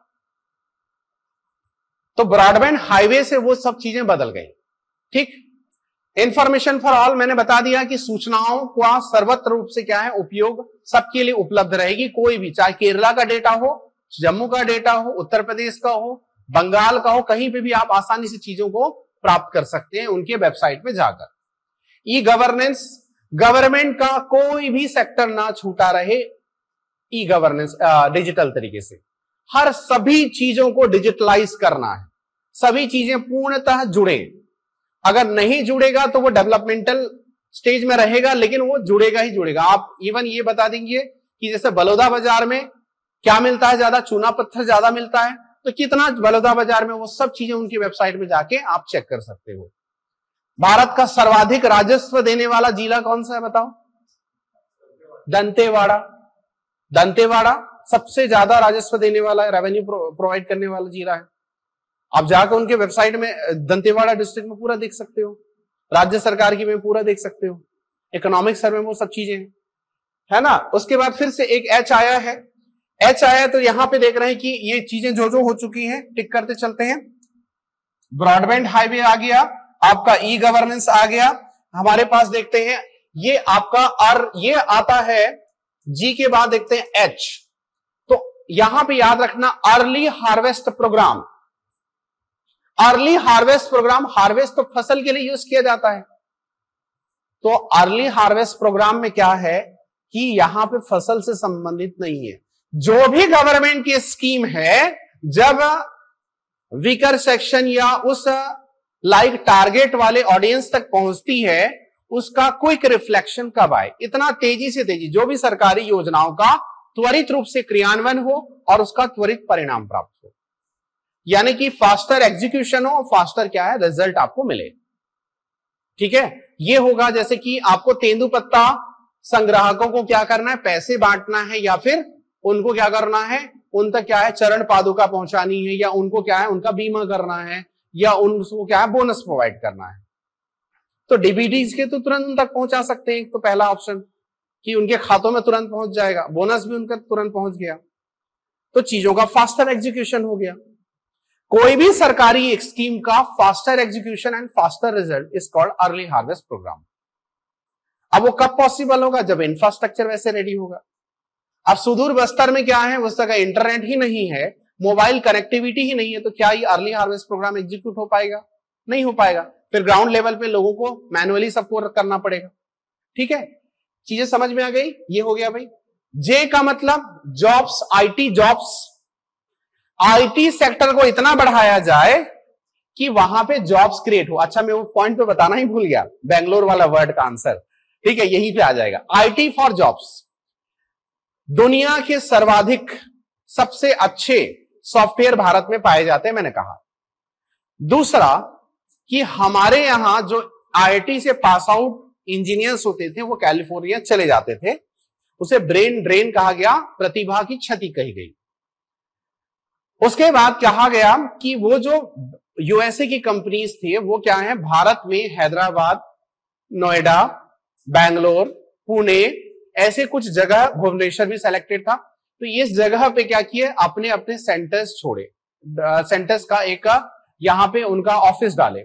तो ब्रॉडबैंड हाईवे से वो सब चीजें बदल गई। ठीक, इंफॉर्मेशन फॉर ऑल मैंने बता दिया कि सूचनाओं का सर्वत्र रूप से क्या है उपयोग सबके लिए उपलब्ध रहेगी। कोई भी, चाहे केरला का डेटा हो, जम्मू का डेटा हो, उत्तर प्रदेश का हो, बंगाल का हो, कहीं पे भी आप आसानी से चीजों को प्राप्त कर सकते हैं उनके वेबसाइट पे जाकर। ई गवर्नेंस, गवर्नमेंट का कोई भी सेक्टर ना छूटा रहे ई गवर्नेंस डिजिटल तरीके से। हर सभी चीजों को डिजिटलाइज करना है, सभी चीजें पूर्णतः जुड़े। अगर नहीं जुड़ेगा तो वो डेवलपमेंटल स्टेज में रहेगा, लेकिन वो जुड़ेगा ही जुड़ेगा। आप इवन ये बता देंगे कि जैसे बलौदा बाजार में क्या मिलता है, ज्यादा चूना पत्थर ज्यादा मिलता है, तो कितना बलौदा बाजार में, वो सब चीजें उनकी वेबसाइट में जाके आप चेक कर सकते हो। भारत का सर्वाधिक राजस्व देने वाला जिला कौन सा है बताओ? दंतेवाड़ा। दंतेवाड़ा सबसे ज्यादा राजस्व देने वाला है, रेवेन्यू प्रोवाइड करने वाला जिला है। आप जाकर उनके वेबसाइट में दंतेवाड़ा डिस्ट्रिक्ट में पूरा देख सकते हो, राज्य सरकार की में पूरा देख सकते हो, इकोनॉमिक सर्वे में वो सब चीजें हैं, है ना। उसके बाद फिर से एक एच आया है, एच आया तो यहां पे देख रहे हैं कि ये चीजें जो जो हो चुकी हैं टिक करते चलते हैं। ब्रॉडबैंड हाईवे आ गया, आपका ई गवर्नेंस आ गया। हमारे पास देखते हैं ये आपका आर, ये आता है जी के बाद देखते हैं एच। तो यहां पे याद रखना early harvest programme. Early harvest programme, harvest तो फसल के लिए यूज किया जाता है। तो अर्ली हार्वेस्ट प्रोग्राम में क्या है कि यहां पे फसल से संबंधित नहीं है। जो भी गवर्नमेंट की स्कीम है, जब वीकर सेक्शन या उस लाइक टारगेट वाले ऑडियंस तक पहुंचती है, उसका क्विक रिफ्लेक्शन कब आए, इतना तेजी से तेजी, जो भी सरकारी योजनाओं का त्वरित रूप से क्रियान्वयन हो और उसका त्वरित परिणाम प्राप्त हो, यानी कि फास्टर एग्जीक्यूशन हो, फास्टर क्या है रिजल्ट आपको मिले। ठीक है, ये होगा जैसे कि आपको तेंदुपत्ता संग्राहकों को क्या करना है, पैसे बांटना है, या फिर उनको क्या करना है, उन तक क्या है चरण पादुका पहुंचानी है, या उनको क्या है उनका बीमा करना है, या उनको क्या है बोनस प्रोवाइड करना है। तो डीबीडीज के तो तुरंत उन तक पहुंचा सकते हैं, तो पहला ऑप्शन कि उनके खातों में तुरंत पहुंच जाएगा, बोनस भी उनका तुरंत पहुंच गया, तो चीजों का फास्टर एग्जीक्यूशन हो गया। कोई भी सरकारी एक स्कीम का faster execution and faster result is called early harvest programme. अब वो कब पॉसिबल होगा, जब इंफ्रास्ट्रक्चर वैसे रेडी होगा। अब सुदूर बस्तर में क्या है, उस जगह इंटरनेट ही नहीं है, मोबाइल कनेक्टिविटी ही नहीं है, तो क्या ये अर्ली हार्वेस्ट प्रोग्राम एग्जीक्यूट हो पाएगा? नहीं हो पाएगा। फिर ग्राउंड लेवल पे लोगों को मैनुअली सबको करना पड़ेगा। ठीक है, चीजें समझ में आ गई। ये हो गया भाई। जे का मतलब jobs, IT jobs. IT sector को इतना बढ़ाया जाए कि वहां पे जॉब्स क्रिएट हो। अच्छा, मैं वो पॉइंट पे बताना ही भूल गया, बेंगलोर वाला वर्ड का आंसर। ठीक है, यहीं पे आ जाएगा, आईटी फॉर जॉब्स। दुनिया के सर्वाधिक सबसे अच्छे सॉफ्टवेयर भारत में पाए जाते हैं, मैंने कहा। दूसरा कि हमारे यहां जो आईआईटी से पास आउट इंजीनियर्स होते थे वो कैलिफोर्निया चले जाते थे, उसे ब्रेन ड्रेन कहा गया, प्रतिभा की क्षति कही गई। उसके बाद कहा गया कि वो जो यूएसए की कंपनीज थी वो क्या है, भारत में हैदराबाद, नोएडा, बैंगलोर, पुणे, ऐसे कुछ जगह, भुवनेश्वर भी सिलेक्टेड था, तो इस जगह पे क्या किए, अपने अपने सेंटर्स छोड़े, सेंटर्स का एक यहां पे उनका ऑफिस डाले।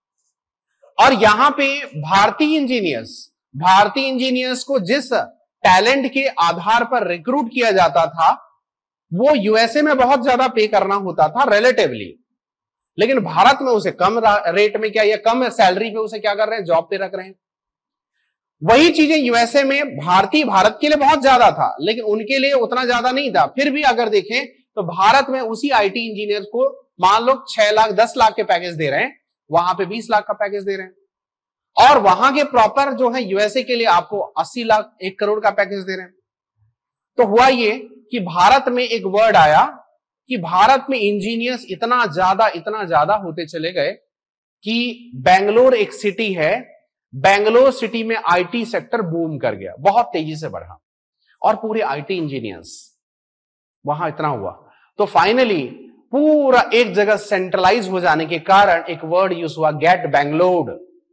और यहां पे भारतीय इंजीनियर्स, भारतीय इंजीनियर्स को जिस टैलेंट के आधार पर रिक्रूट किया जाता था वो यूएसए में बहुत ज्यादा पे करना होता था रिलेटिवली, लेकिन भारत में उसे कम रेट में क्या, या कम सैलरी पे उसे क्या कर रहे हैं, जॉब पे रख रहे हैं। वही चीजें यूएसए में भारतीय, भारत के लिए बहुत ज्यादा था लेकिन उनके लिए उतना ज्यादा नहीं था। फिर भी अगर देखें तो भारत में उसी आईटी इंजीनियर को मान लो छह लाख दस लाख के पैकेज दे रहे हैं, वहां पे बीस लाख का पैकेज दे रहे हैं, और वहां के प्रॉपर जो है यूएसए के लिए आपको अस्सी लाख एक करोड़ का पैकेज दे रहे हैं। तो हुआ ये कि भारत में एक वर्ड आया कि भारत में इंजीनियर्स इतना ज्यादा इतना ज्यादा होते चले गए कि बेंगलोर एक सिटी है, बेंगलोर सिटी में आईटी सेक्टर बूम कर गया, बहुत तेजी से बढ़ा, और पूरे आईटी इंजीनियर्स वहां इतना हुआ। तो फाइनली पूरा एक जगह सेंट्रलाइज हो जाने के कारण एक वर्ड यूज हुआ, गेट बेंगलोर।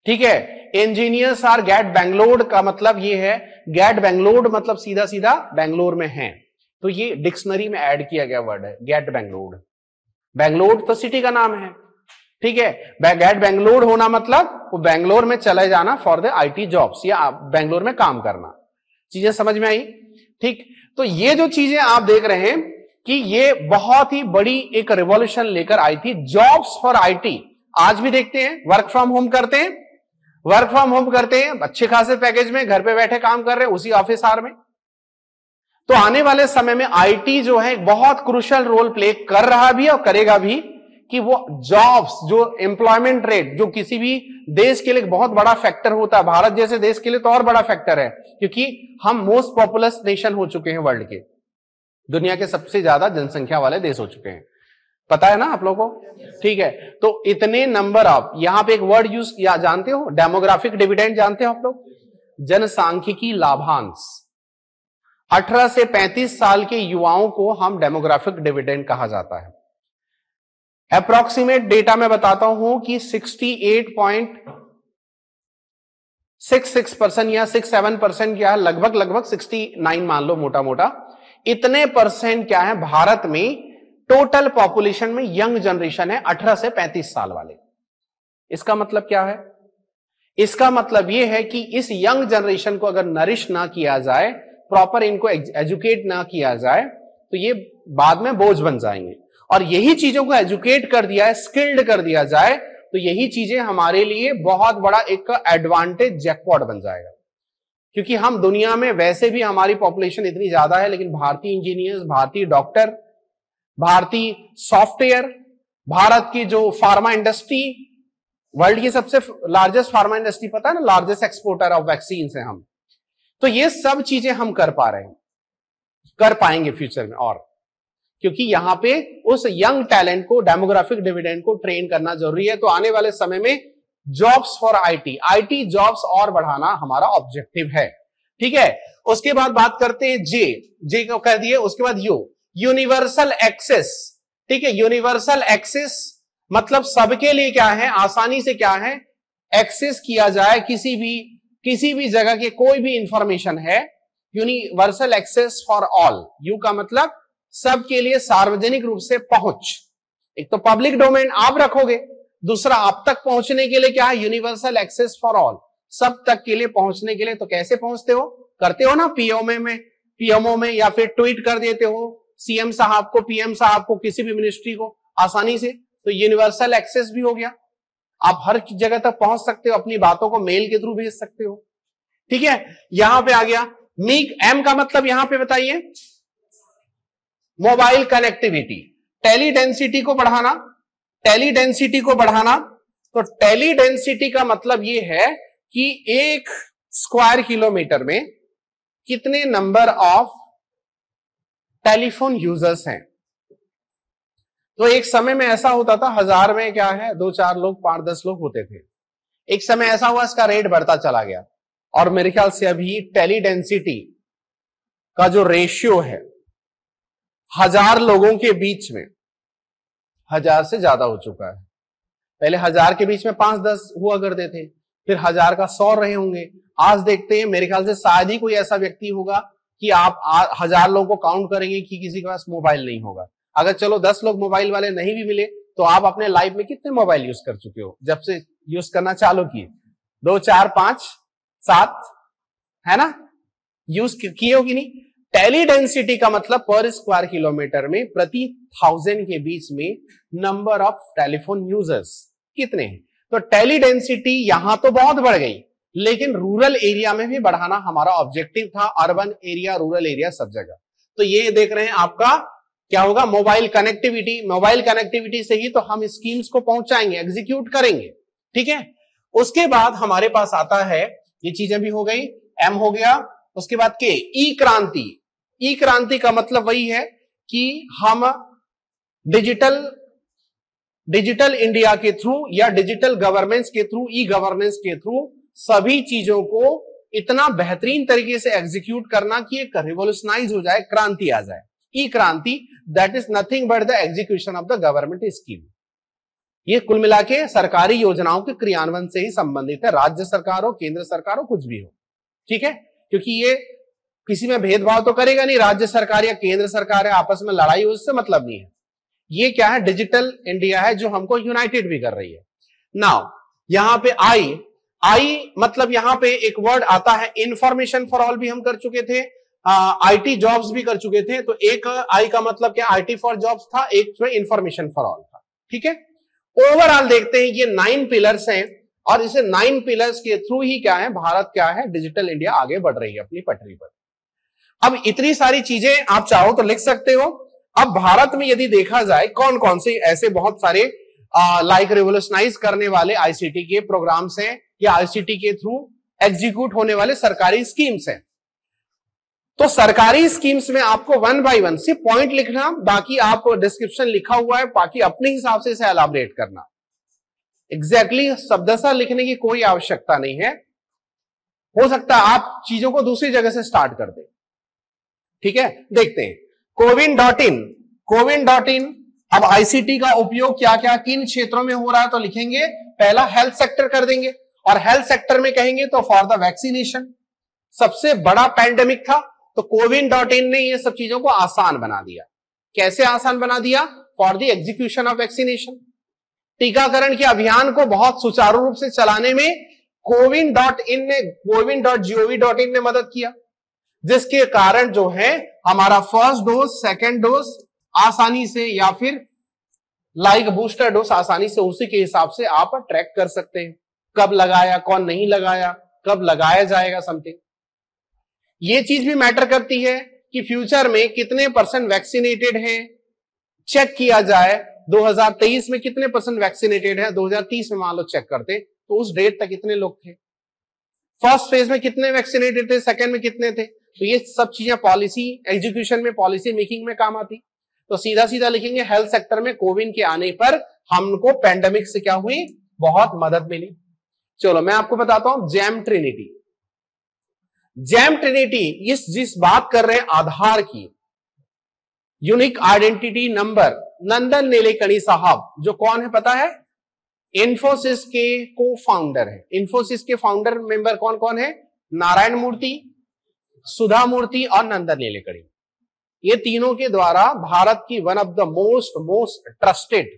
ठीक है। इंजीनियर्स आर गेट बेंगलोर का मतलब ये है, गेट बेंगलोर मतलब सीधा सीधा बेंगलोर में है, तो ये डिक्शनरी में ऐड किया गया वर्ड है गेट बेंगलोर। बेंगलोर तो सिटी का नाम है, ठीक है। गेट बेंगलोर होना मतलब वो बेंगलोर में चले जाना फॉर द आईटी जॉब्स, या बेंगलोर में काम करना। चीजें समझ में आई? ठीक। तो ये जो चीजें आप देख रहे हैं कि ये बहुत ही बड़ी एक रिवॉल्यूशन लेकर आई थी, जॉब्स फॉर आईटी। आज भी देखते हैं वर्क फ्रॉम होम करते हैं, वर्क फ्रॉम होम करते हैं, अच्छे खासे पैकेज में घर पे बैठे काम कर रहे हैं उसी ऑफिस आवर में। तो आने वाले समय में आईटी जो है बहुत क्रूशियल रोल प्ले कर रहा भी और करेगा भी, कि वो जॉब्स, जो एम्प्लॉयमेंट रेट, जो किसी भी देश के लिए बहुत बड़ा फैक्टर होता है, भारत जैसे देश के लिए तो और बड़ा फैक्टर है, क्योंकि हम मोस्ट पॉपुलस नेशन हो चुके हैं वर्ल्ड के, दुनिया के सबसे ज्यादा जनसंख्या वाले देश हो चुके हैं, पता है ना आप लोगों को? ठीक है। तो इतने नंबर ऑफ, यहां पे एक वर्ड यूज किया जानते हो, डेमोग्राफिक डिविडेंड जानते हो आप लोग? जनसांख्यिकी लाभांश। अठारह से पैंतीस साल के युवाओं को हम डेमोग्राफिक डिविडेंड कहा जाता है। अप्रोक्सीमेट डेटा में बताता हूं कि अड़सठ पॉइंट सिक्स सिक्स परसेंट या सिक्स सेवन परसेंट क्या है, लगभग लगभग उनहत्तर मान लो मोटा मोटा, इतने परसेंट क्या है भारत में टोटल पॉपुलेशन में यंग जनरेशन है अठारह से पैंतीस साल वाले। इसका मतलब क्या है? इसका मतलब यह है कि इस यंग जनरेशन को अगर नरिश ना किया जाए, प्रॉपर इनको एजुकेट ना किया जाए, तो ये बाद में बोझ बन जाएंगे। और यही चीजों को एजुकेट कर दिया है, स्किल्ड कर दिया जाए, तो यही चीजें हमारे लिए बहुत बड़ा एक एडवांटेज जैकपॉट बन जाएगा। क्योंकि हम दुनिया में वैसे भी हमारी पॉपुलेशन इतनी ज्यादा है, लेकिन भारतीय इंजीनियर्स, भारतीय डॉक्टर, भारतीय सॉफ्टवेयर, भारत की जो फार्मा इंडस्ट्री, वर्ल्ड की सबसे लार्जेस्ट फार्मा इंडस्ट्री, पता है ना, लार्जेस्ट एक्सपोर्टर ऑफ वैक्सीन है हम। तो ये सब चीजें हम कर पा रहे हैं, कर पाएंगे फ्यूचर में, और क्योंकि यहां पे उस यंग टैलेंट को, डेमोग्राफिक डिविडेंड को ट्रेन करना जरूरी है। तो आने वाले समय में jobs for IT, IT jobs और बढ़ाना हमारा ऑब्जेक्टिव है, ठीक है। उसके बाद बात करते हैं जे, जे को कर दिए। उसके बाद यू, यूनिवर्सल एक्सेस, ठीक है। यूनिवर्सल एक्सेस मतलब सबके लिए क्या है, आसानी से क्या है, एक्सेस किया जाए किसी भी किसी भी जगह के कोई भी इंफॉर्मेशन है, universal access for all. U का मतलब सबके लिए सार्वजनिक रूप से पहुंच। एक तो पब्लिक डोमेन आप रखोगे, दूसरा आप तक पहुंचने के लिए क्या है, यूनिवर्सल एक्सेस फॉर ऑल, सब तक के लिए पहुंचने के लिए। तो कैसे पहुंचते हो, करते हो ना पीएमओ में पीएमओ में या फिर ट्वीट कर देते हो सीएम साहब को, पीएम साहब को, किसी भी मिनिस्ट्री को आसानी से, तो यूनिवर्सल एक्सेस भी हो गया। आप हर जगह तक पहुंच सकते हो, अपनी बातों को मेल के थ्रू भेज सकते हो, ठीक है। यहां पे आ गया मीक, एम का मतलब यहां पे बताइए, मोबाइल कनेक्टिविटी, टेली डेंसिटी को बढ़ाना, टेली डेंसिटी को बढ़ाना। तो टेली डेंसिटी का मतलब यह है कि एक स्क्वायर किलोमीटर में कितने नंबर ऑफ टेलीफोन यूजर्स हैं। तो एक समय में ऐसा होता था, हजार में क्या है, दो चार लोग, पांच दस लोग होते थे। एक समय ऐसा हुआ इसका रेट बढ़ता चला गया, और मेरे ख्याल से अभी टेली डेंसिटी का जो रेशियो है हजार लोगों के बीच में, हजार से ज्यादा हो चुका है। पहले हजार के बीच में पांच दस हुआ करते थे, फिर हजार का सौ रहे होंगे। आज देखते हैं, मेरे ख्याल से शायद ही कोई ऐसा व्यक्ति होगा कि आप हजार लोगों को काउंट करेंगे कि किसी के पास मोबाइल नहीं होगा। अगर चलो दस लोग मोबाइल वाले नहीं भी मिले, तो आप अपने लाइफ में कितने मोबाइल यूज कर चुके हो जब से यूज करना चालू किए? दो, चार, पांच, सात, है ना, यूज किए हो कि नहीं? टेली डेंसिटी का मतलब पर स्क्वायर किलोमीटर में प्रति थाउजेंड के बीच में नंबर ऑफ टेलीफोन यूजर्स कितने हैं। तो टेली डेंसिटी यहां तो बहुत बढ़ गई, लेकिन रूरल एरिया में भी बढ़ाना हमारा ऑब्जेक्टिव था, अर्बन एरिया, रूरल एरिया, सब जगह। तो ये देख रहे हैं आपका क्या होगा, मोबाइल कनेक्टिविटी। मोबाइल कनेक्टिविटी से ही तो हम स्कीम्स को पहुंचाएंगे, एग्जीक्यूट करेंगे, ठीक है। उसके बाद हमारे पास आता है, ये चीजें भी हो गई, एम हो गया। उसके बाद के, ई क्रांति। ई क्रांति का मतलब वही है कि हम डिजिटल डिजिटल इंडिया के थ्रू या डिजिटल गवर्नेंस के थ्रू, ई गवर्नेंस के थ्रू सभी चीजों को इतना बेहतरीन तरीके से एग्जीक्यूट करना कि एक रिवोल्यूशनाइज हो जाए, क्रांति आ जाए। ई क्रांति, that is nothing but the execution of the government scheme. ये कुल मिला के सरकारी योजनाओं के क्रियान्वयन से ही संबंधित है, राज्य सरकार हो, केंद्र सरकार हो, कुछ भी हो, ठीक है। क्योंकि ये किसी में भेदभाव तो करेगा नहीं, राज्य सरकार या केंद्र सरकार है आपस में लड़ाई हो, उससे मतलब नहीं है। ये क्या है, डिजिटल इंडिया है जो हमको यूनाइटेड भी कर रही है। नाउ यहां पे आई आई मतलब यहां पे एक वर्ड आता है इंफॉर्मेशन फॉर ऑल, भी हम कर चुके थे, आईटी जॉब्स भी कर चुके थे। तो एक आई का मतलब क्या, आईटी फॉर जॉब्स था, एक जो इंफॉर्मेशन फॉर ऑल था, ठीक है। ओवरऑल देखते हैं ये नाइन पिलर्स हैं और इसे नाइन पिलर्स के थ्रू ही क्या है, भारत क्या है, डिजिटल इंडिया आगे बढ़ रही है अपनी पटरी पर। अब इतनी सारी चीजें आप चाहो तो लिख सकते हो। अब भारत में यदि देखा जाए कौन कौन से ऐसे बहुत सारे लाइक रिवोल्यूशनाइज करने वाले आईसीटी के प्रोग्राम्स हैं या आईसीटी के थ्रू एग्जीक्यूट होने वाले सरकारी स्कीम्स हैं, तो सरकारी स्कीम्स में आपको वन बाय वन सिर्फ पॉइंट लिखना, बाकी आपको डिस्क्रिप्शन लिखा हुआ है, बाकी अपने हिसाब से इसे एलाबरेट करना। एग्जैक्टली exactly शब्दशः लिखने की कोई आवश्यकता नहीं है, हो सकता है आप चीजों को दूसरी जगह से स्टार्ट कर दें, ठीक है। देखते हैं CoWIN dot in CoWIN dot in अब आईसीटी का उपयोग क्या क्या किन क्षेत्रों में हो रहा है, तो लिखेंगे पहला हेल्थ सेक्टर कर देंगे, और हेल्थ सेक्टर में कहेंगे तो फॉर द वैक्सीनेशन, सबसे बड़ा पैंडेमिक था तो कोविन डॉट इन ने ये सब चीजों को आसान बना दिया। कैसे आसान बना दिया, for the execution of vaccination, टीकाकरण के अभियान को बहुत सुचारू रूप से चलाने में कोविन डॉट इन ने CoWIN dot G O V dot in ने मदद किया, जिसके कारण जो है हमारा फर्स्ट डोज सेकेंड डोज आसानी से या फिर लाइक बूस्टर डोज आसानी से उसी के हिसाब से आप ट्रैक कर सकते हैं, कब लगाया, कौन नहीं लगाया, कब लगाया जाएगा, समथिंग। ये चीज भी मैटर करती है कि फ्यूचर में कितने परसेंट वैक्सीनेटेड हैं, चेक किया जाए दो हज़ार तेईस में कितने परसेंट वैक्सीनेटेड है, दो हज़ार तीस में मान लो चेक करते तो उस डेट तक कितने लोग थे, फर्स्ट फेज में कितने वैक्सीनेटेड थे, सेकेंड में कितने थे। तो ये सब चीजें पॉलिसी एग्जीक्यूशन में, पॉलिसी मेकिंग में काम आती। तो सीधा सीधा लिखेंगे हेल्थ सेक्टर में कोविन के आने पर हमको पैंडेमिक से क्या हुई, बहुत मदद मिली। चलो मैं आपको बताता हूं जैम ट्रिनिटी। जैम ट्रिनिटी इस जिस बात कर रहे हैं आधार की, unique identity number, Nandan Nilekani साहब जो कौन है पता है, इन्फोसिस के को फाउंडर है। इन्फोसिस के फाउंडर मेंबर कौन कौन है, नारायण मूर्ति, सुधा मूर्ति और नंदन नीलेकणी। ये तीनों के द्वारा भारत की one of the most most trusted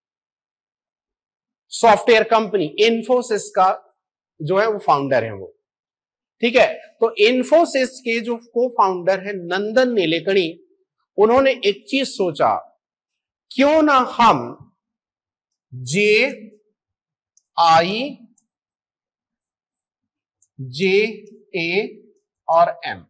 software company Infosys का जो है वो फाउंडर है वो, ठीक है। तो इन्फोसिस के जो को फाउंडर है नंदन नीलेकणी, उन्होंने एक चीज सोचा, क्यों ना हम जे आई जे ए और एम,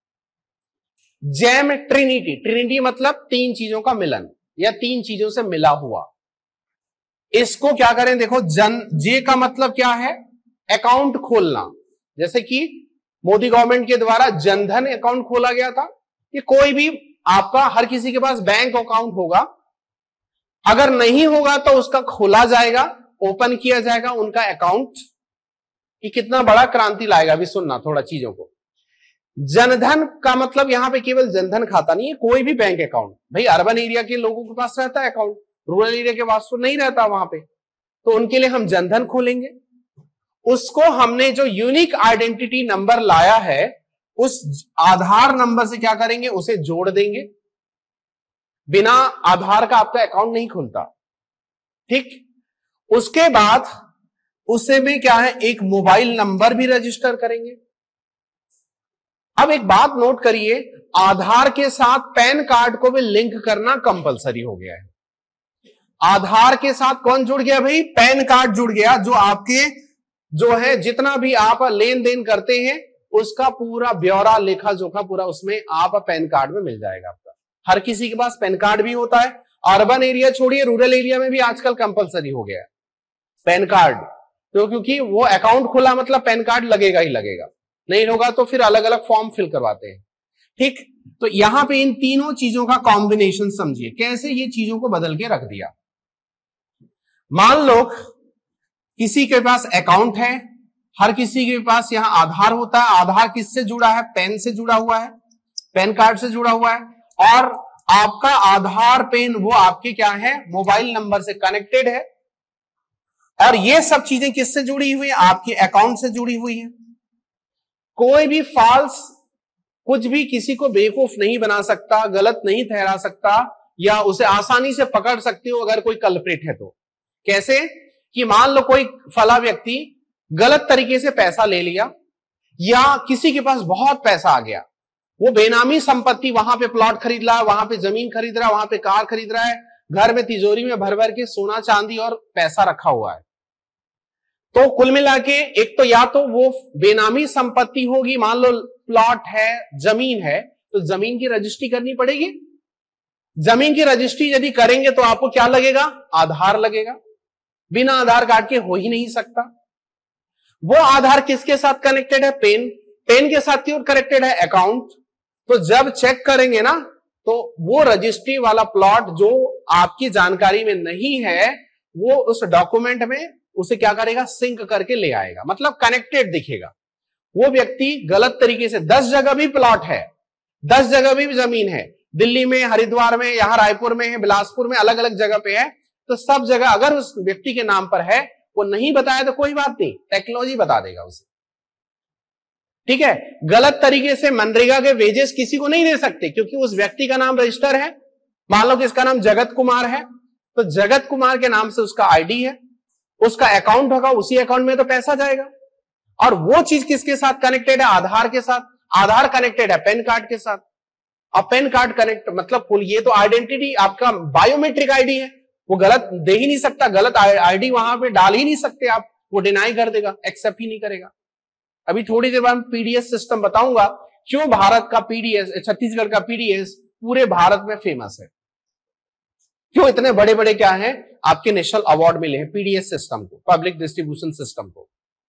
जैम ट्रिनिटी, ट्रिनिटी मतलब तीन चीजों का मिलन या तीन चीजों से मिला हुआ, इसको क्या करें, देखो जन जे का मतलब क्या है, अकाउंट खोलना, जैसे कि मोदी गवर्नमेंट के द्वारा जनधन अकाउंट खोला गया था। ये कोई भी आपका हर किसी के पास बैंक अकाउंट होगा, अगर नहीं होगा तो उसका खोला जाएगा, ओपन किया जाएगा उनका अकाउंट। ये कितना बड़ा क्रांति लाएगा, अभी सुनना थोड़ा चीजों को। जनधन का मतलब यहां पे केवल जनधन खाता नहीं है, कोई भी बैंक अकाउंट। भाई अर्बन एरिया के लोगों के पास रहता है अकाउंट, रूरल एरिया के पास तो नहीं रहता वहां पे, तो उनके लिए हम जनधन खोलेंगे। उसको हमने जो यूनिक आइडेंटिटी नंबर लाया है उस आधार नंबर से क्या करेंगे, उसे जोड़ देंगे। बिना आधार का आपका अकाउंट नहीं खुलता, ठीक। उसके बाद उससे में क्या है, एक मोबाइल नंबर भी रजिस्टर करेंगे। अब एक बात नोट करिए, आधार के साथ पैन कार्ड को भी लिंक करना कंपलसरी हो गया है। आधार के साथ कौन जुड़ गया भाई, पैन कार्ड जुड़ गया, जो आपके जो है जितना भी आप लेन देन करते हैं उसका पूरा ब्यौरा लेखा जोखा पूरा उसमें आप पैन कार्ड में मिल जाएगा आपका। हर किसी के पास पैन कार्ड भी होता है, अर्बन एरिया छोड़िए रूरल एरिया में भी आजकल कंपलसरी हो गया है पैन कार्ड, तो क्योंकि वो अकाउंट खुला मतलब पैन कार्ड लगेगा ही लगेगा, नहीं होगा तो फिर अलग अलग फॉर्म फिल करवाते हैं, ठीक। तो यहां पे इन तीनों चीजों का कॉम्बिनेशन समझिए कैसे ये चीजों को बदल के रख दिया। मान लो किसी के पास अकाउंट है, हर किसी के पास यहां आधार होता है, आधार किससे जुड़ा है, पैन से जुड़ा हुआ है, पैन कार्ड से जुड़ा हुआ है, और आपका आधार पेन वो आपके क्या है, मोबाइल नंबर से कनेक्टेड है। और ये सब चीजें किससे जुड़ी हुई है? आपके अकाउंट से जुड़ी हुई है। कोई भी फॉल्स कुछ भी किसी को बेवकूफ नहीं बना सकता, गलत नहीं ठहरा सकता, या उसे आसानी से पकड़ सकते हो अगर कोई कल्प्रिट है तो। कैसे? कि मान लो कोई फला व्यक्ति गलत तरीके से पैसा ले लिया, या किसी के पास बहुत पैसा आ गया, वो बेनामी संपत्ति, वहां पे प्लॉट खरीद रहा है, वहां पे जमीन खरीद रहा है, वहां पे कार खरीद रहा है, घर में तिजोरी में भर भर के सोना चांदी और पैसा रखा हुआ है। तो कुल मिला के एक तो या तो वो बेनामी संपत्ति होगी, मान लो प्लॉट है, जमीन है, तो जमीन की रजिस्ट्री करनी पड़ेगी। जमीन की रजिस्ट्री यदि करेंगे तो आपको क्या लगेगा? आधार लगेगा। बिना आधार कार्ड के हो ही नहीं सकता। वो आधार किसके साथ कनेक्टेड है? पेन। पेन के साथ क्यों कनेक्टेड है? अकाउंट। तो जब चेक करेंगे ना, तो वो रजिस्ट्री वाला प्लॉट जो आपकी जानकारी में नहीं है, वो उस डॉक्यूमेंट में उसे क्या करेगा? सिंक करके ले आएगा, मतलब कनेक्टेड दिखेगा। वो व्यक्ति गलत तरीके से, दस जगह भी प्लॉट है, दस जगह भी जमीन है, दिल्ली में, हरिद्वार में, यहां रायपुर में है, बिलासपुर में, अलग अलग जगह पे है, तो सब जगह अगर उस व्यक्ति के नाम पर है, वो नहीं बताया तो कोई बात नहीं, टेक्नोलॉजी बता देगा उसे। ठीक है। गलत तरीके से मनरेगा के वेजेस किसी को नहीं दे सकते, क्योंकि उस व्यक्ति का नाम रजिस्टर है। मान लो कि इसका नाम जगत कुमार है, तो जगत कुमार के नाम से उसका आईडी है, उसका अकाउंट होगा, उसी अकाउंट में तो पैसा जाएगा। और वो चीज किसके साथ कनेक्टेड है? आधार के साथ। आधार कनेक्टेड है पैन कार्ड के साथ। अब पैन कार्ड कनेक्ट मतलब ये तो आइडेंटिटी आपका बायोमेट्रिक आईडी है, वो गलत दे ही नहीं सकता, गलत आईडी वहां पे डाल ही नहीं सकते आप, वो डिनाई कर देगा, एक्सेप्ट ही नहीं करेगा। अभी थोड़ी देर बाद पीडीएस सिस्टम बताऊंगा क्यों भारत का पीडीएस, छत्तीसगढ़ का पीडीएस पूरे भारत में फेमस है, क्यों इतने बड़े बड़े क्या है आपके नेशनल अवार्ड मिले हैं पीडीएस सिस्टम को, पब्लिक डिस्ट्रीब्यूशन सिस्टम को।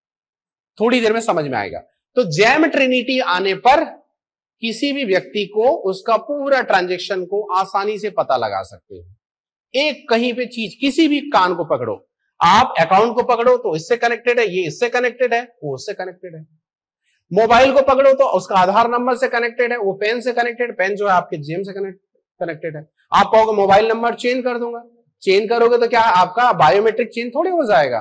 थोड़ी देर में समझ में आएगा। तो जैम ट्रिनिटी आने पर किसी भी व्यक्ति को उसका पूरा ट्रांजैक्शन को आसानी से पता लगा सकते हो। एक कहीं पे चीज, किसी भी कान को पकड़ो, आप अकाउंट को पकड़ो तो इससे कनेक्टेड है, ये इससे कनेक्टेड है, वो उससे कनेक्टेड है। मोबाइल को पकड़ो तो उसका आधार नंबर से कनेक्टेड है, वो पेन से कनेक्टेड, पेन जो है आपके जेम से कनेक्टेड है। आप कहोगे मोबाइल नंबर चेंज कर दूंगा, चेंज करोगे तो क्या आपका बायोमेट्रिक चेंज थोड़ी हो जाएगा?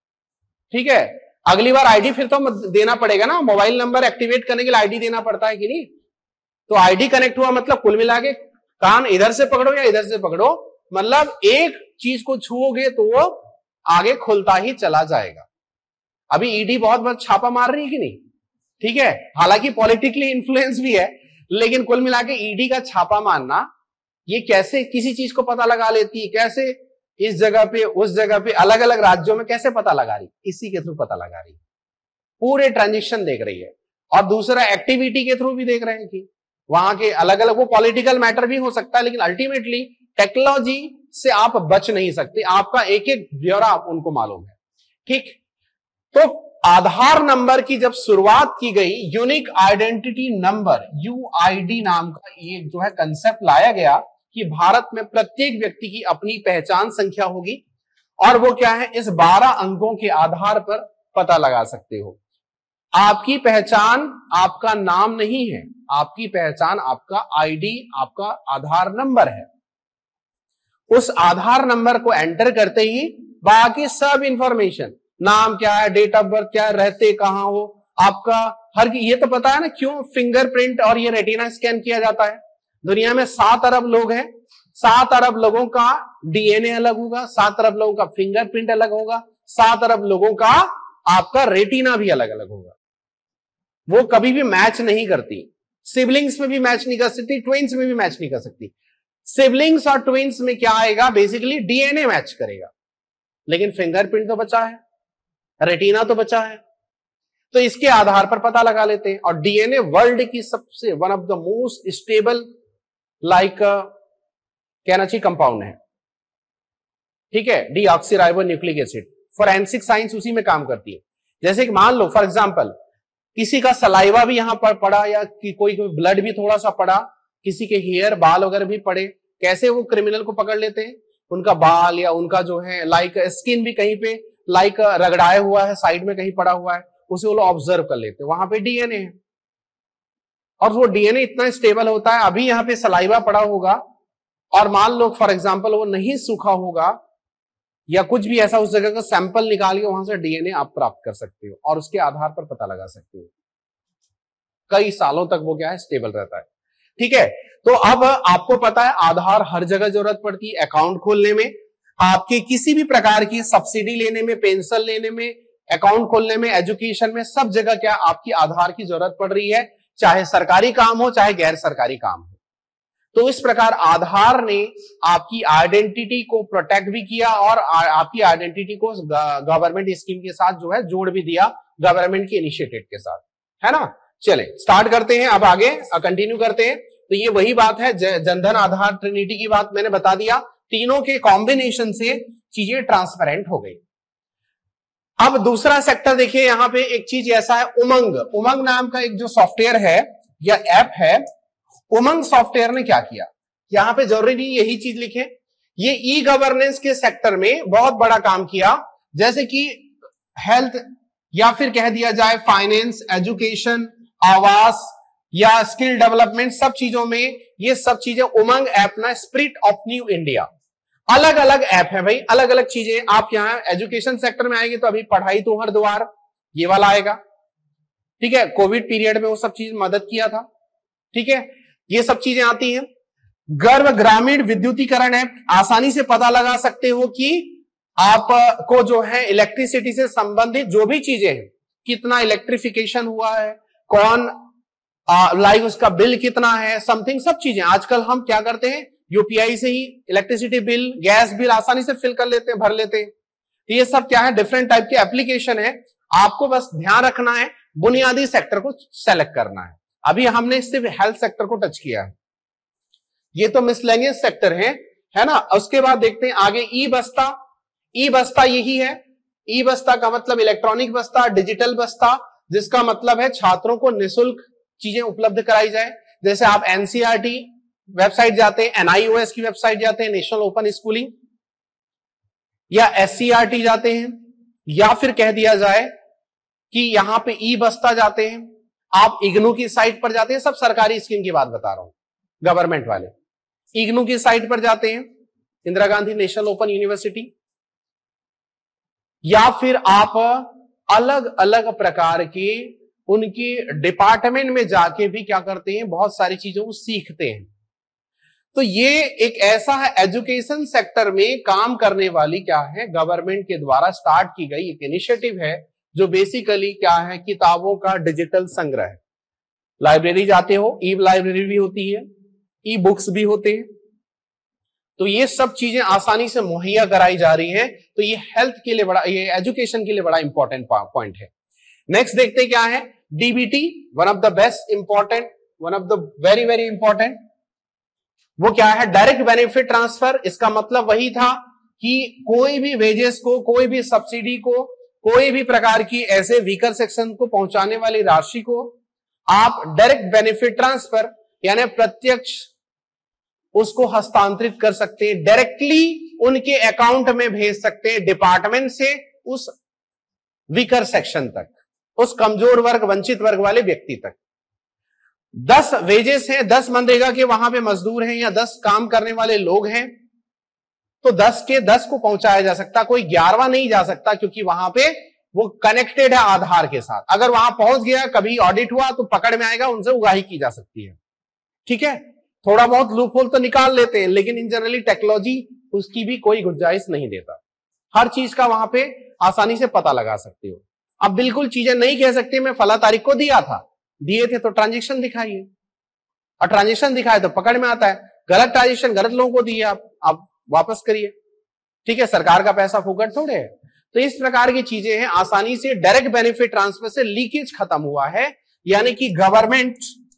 ठीक है, अगली बार आईडी फिर तो देना पड़ेगा ना, मोबाइल नंबर एक्टिवेट करने के लिए आईडी देना पड़ता है कि नहीं? तो आईडी कनेक्ट हुआ मतलब कुल मिला के कान इधर से पकड़ो या इधर से पकड़ो, मतलब एक चीज को छुओगे तो वो आगे खुलता ही चला जाएगा। अभी ईडी बहुत बहुत छापा मार रही है कि नहीं? ठीक है, हालांकि पॉलिटिकली इन्फ्लुएंस भी है, लेकिन कुल मिला के ईडी का छापा मारना, ये कैसे किसी चीज को पता लगा लेती है, कैसे इस जगह पे उस जगह पे अलग अलग राज्यों में कैसे पता लगा रही, इसी के थ्रू पता लगा रही, पूरे ट्रांजेक्शन देख रही है। और दूसरा एक्टिविटी के थ्रू भी देख रहे हैं कि वहां के अलग अलग, वो पॉलिटिकल मैटर भी हो सकता है, लेकिन अल्टीमेटली टेक्नोलॉजी से आप बच नहीं सकते, आपका एक एक ब्यौरा उनको मालूम है। ठीक, तो आधार नंबर की जब शुरुआत की गई, यूनिक आइडेंटिटी नंबर यूआईडी नाम का ये जो है कंसेप्ट लाया गया कि भारत में प्रत्येक व्यक्ति की अपनी पहचान संख्या होगी, और वो क्या है, इस बारह अंकों के आधार पर पता लगा सकते हो। आपकी पहचान आपका नाम नहीं है, आपकी पहचान आपका आईडी, आपका आधार नंबर है। उस आधार नंबर को एंटर करते ही बाकी सब इंफॉर्मेशन, नाम क्या है, डेट ऑफ बर्थ क्या है, रहते कहां हो, आपका हर, ये तो पता है ना क्यों फिंगरप्रिंट और ये रेटिना स्कैन किया जाता है। दुनिया में सात अरब लोग हैं, सात अरब लोगों का डीएनए अलग होगा, सात अरब लोगों का फिंगरप्रिंट अलग होगा, सात अरब लोगों का आपका रेटिना भी अलग अलग होगा। वो कभी भी मैच नहीं करती, सिबलिंग्स में भी मैच नहीं कर सकती, ट्विंस में भी मैच नहीं कर सकती। सिबलिंग्स और ट्विंस में क्या आएगा, बेसिकली डीएनए मैच करेगा, लेकिन फिंगरप्रिंट तो बचा है, रेटिना तो बचा है, तो इसके आधार पर पता लगा लेते हैं। और डीएनए वर्ल्ड की सबसे one of the most stable like कहना चाहिए कंपाउंड है। ठीक है, deoxyribo nucleic acid, forensic science उसी में काम करती है। जैसे कि मान लो फॉर एग्जांपल किसी का सलाइवा भी यहां पर पड़ा, या कि कोई ब्लड भी थोड़ा सा पड़ा, किसी के हेयर बाल वगैरह भी पड़े, कैसे वो क्रिमिनल को पकड़ लेते हैं, उनका बाल या उनका जो है लाइक स्किन भी कहीं पे लाइक रगड़ाया हुआ है, साइड में कहीं पड़ा हुआ है, उसे वो लोग ऑब्जर्व कर लेते हैं, वहां पे डीएनए है। और वो डीएनए इतना स्टेबल होता है, अभी यहां पे सलाइवा पड़ा होगा और मान लो फॉर एग्जांपल वो नहीं सूखा होगा, या कुछ भी ऐसा उस जगह का सैंपल निकाल के वहां से डीएनए आप प्राप्त कर सकते हो और उसके आधार पर पता लगा सकते हो। कई सालों तक वो क्या है, स्टेबल रहता है। ठीक है, तो अब आपको पता है आधार हर जगह जरूरत पड़ती है, अकाउंट खोलने में, आपके किसी भी प्रकार की सब्सिडी लेने में, पेंशन लेने में, अकाउंट खोलने में, एजुकेशन में, सब जगह क्या आपकी आधार की जरूरत पड़ रही है, चाहे सरकारी काम हो चाहे गैर सरकारी काम हो। तो इस प्रकार आधार ने आपकी आइडेंटिटी को प्रोटेक्ट भी किया और आपकी आइडेंटिटी को गवर्नमेंट स्कीम के साथ जो है जोड़ भी दिया, गवर्नमेंट की इनिशिएटिव के साथ, है ना। चले स्टार्ट करते हैं, अब आगे कंटिन्यू करते हैं। तो ये वही बात है, जनधन आधार ट्रिनिटी की बात मैंने बता दिया, तीनों के कॉम्बिनेशन से चीजें ट्रांसपेरेंट हो गई। अब दूसरा सेक्टर देखिए, यहां पे एक चीज ऐसा है, उमंग। उमंग नाम का एक जो सॉफ्टवेयर है या ऐप है, उमंग सॉफ्टवेयर ने क्या किया, यहां पे जरूरी नहीं यही चीज लिखे, ये ई गवर्नेंस के सेक्टर में बहुत बड़ा काम किया, जैसे कि हेल्थ या फिर कह दिया जाए फाइनेंस, एजुकेशन, आवास या स्किल डेवलपमेंट, सब चीजों में ये सब चीजें उमंग ऐप ना, स्पिरिट ऑफ न्यू इंडिया, अलग अलग ऐप है भाई, अलग अलग चीजें। आप यहां एजुकेशन सेक्टर में आएंगे तो अभी पढ़ाई तो हर द्वार ये वाला आएगा, ठीक है, कोविड पीरियड में वो सब चीज मदद किया था, ठीक है, ये सब चीजें आती हैं। गर्भ ग्रामीण विद्युतीकरण ऐप, आसानी से पता लगा सकते हो कि आपको जो है इलेक्ट्रिसिटी से संबंधित जो भी चीजें हैं, कितना इलेक्ट्रिफिकेशन हुआ है, कौन लाइव उसका बिल कितना है, समथिंग, सब चीजें आजकल हम क्या करते हैं, यूपीआई से ही इलेक्ट्रिसिटी बिल, गैस बिल आसानी से फिल कर लेते हैं, भर लेते हैं। तो ये सब क्या है, डिफरेंट टाइप के एप्लीकेशन है, आपको बस ध्यान रखना है, बुनियादी सेक्टर को सेलेक्ट करना है। अभी हमने सिर्फ हेल्थ सेक्टर को टच किया है, ये तो मिसलेनियस सेक्टर है, है ना। उसके बाद देखते हैं आगे ई बस्ता। ई बस्ता यही है, ई बस्ता का मतलब इलेक्ट्रॉनिक बस्ता, डिजिटल बस्ता, जिसका मतलब है छात्रों को निःशुल्क चीजें उपलब्ध कराई जाए। जैसे आप एनसीईआरटी वेबसाइट जाते हैं, एनआईओएस की वेबसाइट जाते हैं, नेशनल ओपन स्कूलिंग, या एससीईआरटी जाते हैं, या फिर कह दिया जाए कि यहां पे ई बस्ता जाते हैं, आप इग्नू की साइट पर जाते हैं, सब सरकारी स्कीम की बात बता रहा हूं, गवर्नमेंट वाले। इग्नू की साइट पर जाते हैं, Indira Gandhi national open university, या फिर आप अलग अलग प्रकार के उनके डिपार्टमेंट में जाके भी क्या करते हैं, बहुत सारी चीजों को सीखते हैं। तो ये एक ऐसा है, एजुकेशन सेक्टर में काम करने वाली क्या है, गवर्नमेंट के द्वारा स्टार्ट की गई एक इनिशिएटिव है, जो बेसिकली क्या है, किताबों का डिजिटल संग्रह है। लाइब्रेरी जाते हो, ई लाइब्रेरी भी होती है, ई बुक्स भी होते हैं, तो ये सब चीजें आसानी से मुहैया कराई जा रही हैं। तो ये हेल्थ के लिए बड़ा, ये एजुकेशन के लिए बड़ा इंपॉर्टेंट पॉइंट है। नेक्स्ट देखते क्या है, DBT, one of the best important, one of the very very important. वो क्या है, डायरेक्ट बेनिफिट ट्रांसफर। इसका मतलब वही था कि कोई भी वेजेस को, कोई भी सब्सिडी को, कोई भी प्रकार की ऐसे वीकर सेक्शन को पहुंचाने वाली राशि को आप डायरेक्ट बेनिफिट ट्रांसफर यानी प्रत्यक्ष उसको हस्तांतरित कर सकते हैं, डायरेक्टली उनके अकाउंट में भेज सकते हैं, डिपार्टमेंट से उस वीकर सेक्शन तक, उस कमजोर वर्ग, वंचित वर्ग वाले व्यक्ति तक। दस वेजेस हैं, दस मनरेगा के वहां पे मजदूर हैं या दस काम करने वाले लोग हैं, तो दस के दस को पहुंचाया जा सकता, कोई ग्यारहवां नहीं जा सकता, क्योंकि वहां पे वो कनेक्टेड है आधार के साथ। अगर वहां पहुंच गया, कभी ऑडिट हुआ तो पकड़ में आएगा, उनसे उगाही की जा सकती है, ठीक है। थोड़ा बहुत लूप होल तो निकाल लेते हैं, लेकिन इन जनरली टेक्नोलॉजी उसकी भी कोई गुंजाइश नहीं देता, हर चीज का वहां पे आसानी से पता लगा सकते हो। अब बिल्कुल चीजें नहीं कह सकते मैं फला तारीख को दिया था, दिए थे तो ट्रांजेक्शन दिखाइए, और ट्रांजेक्शन दिखाए तो पकड़ में आता है, गलत ट्रांजेक्शन गलत लोगों को दिए आप आप वापस करिए, ठीक है, सरकार का पैसा फुकट थोड़े है। तो इस प्रकार की चीजें हैं, आसानी से डायरेक्ट बेनिफिट ट्रांसफर से लीकेज खत्म हुआ है, यानी कि गवर्नमेंट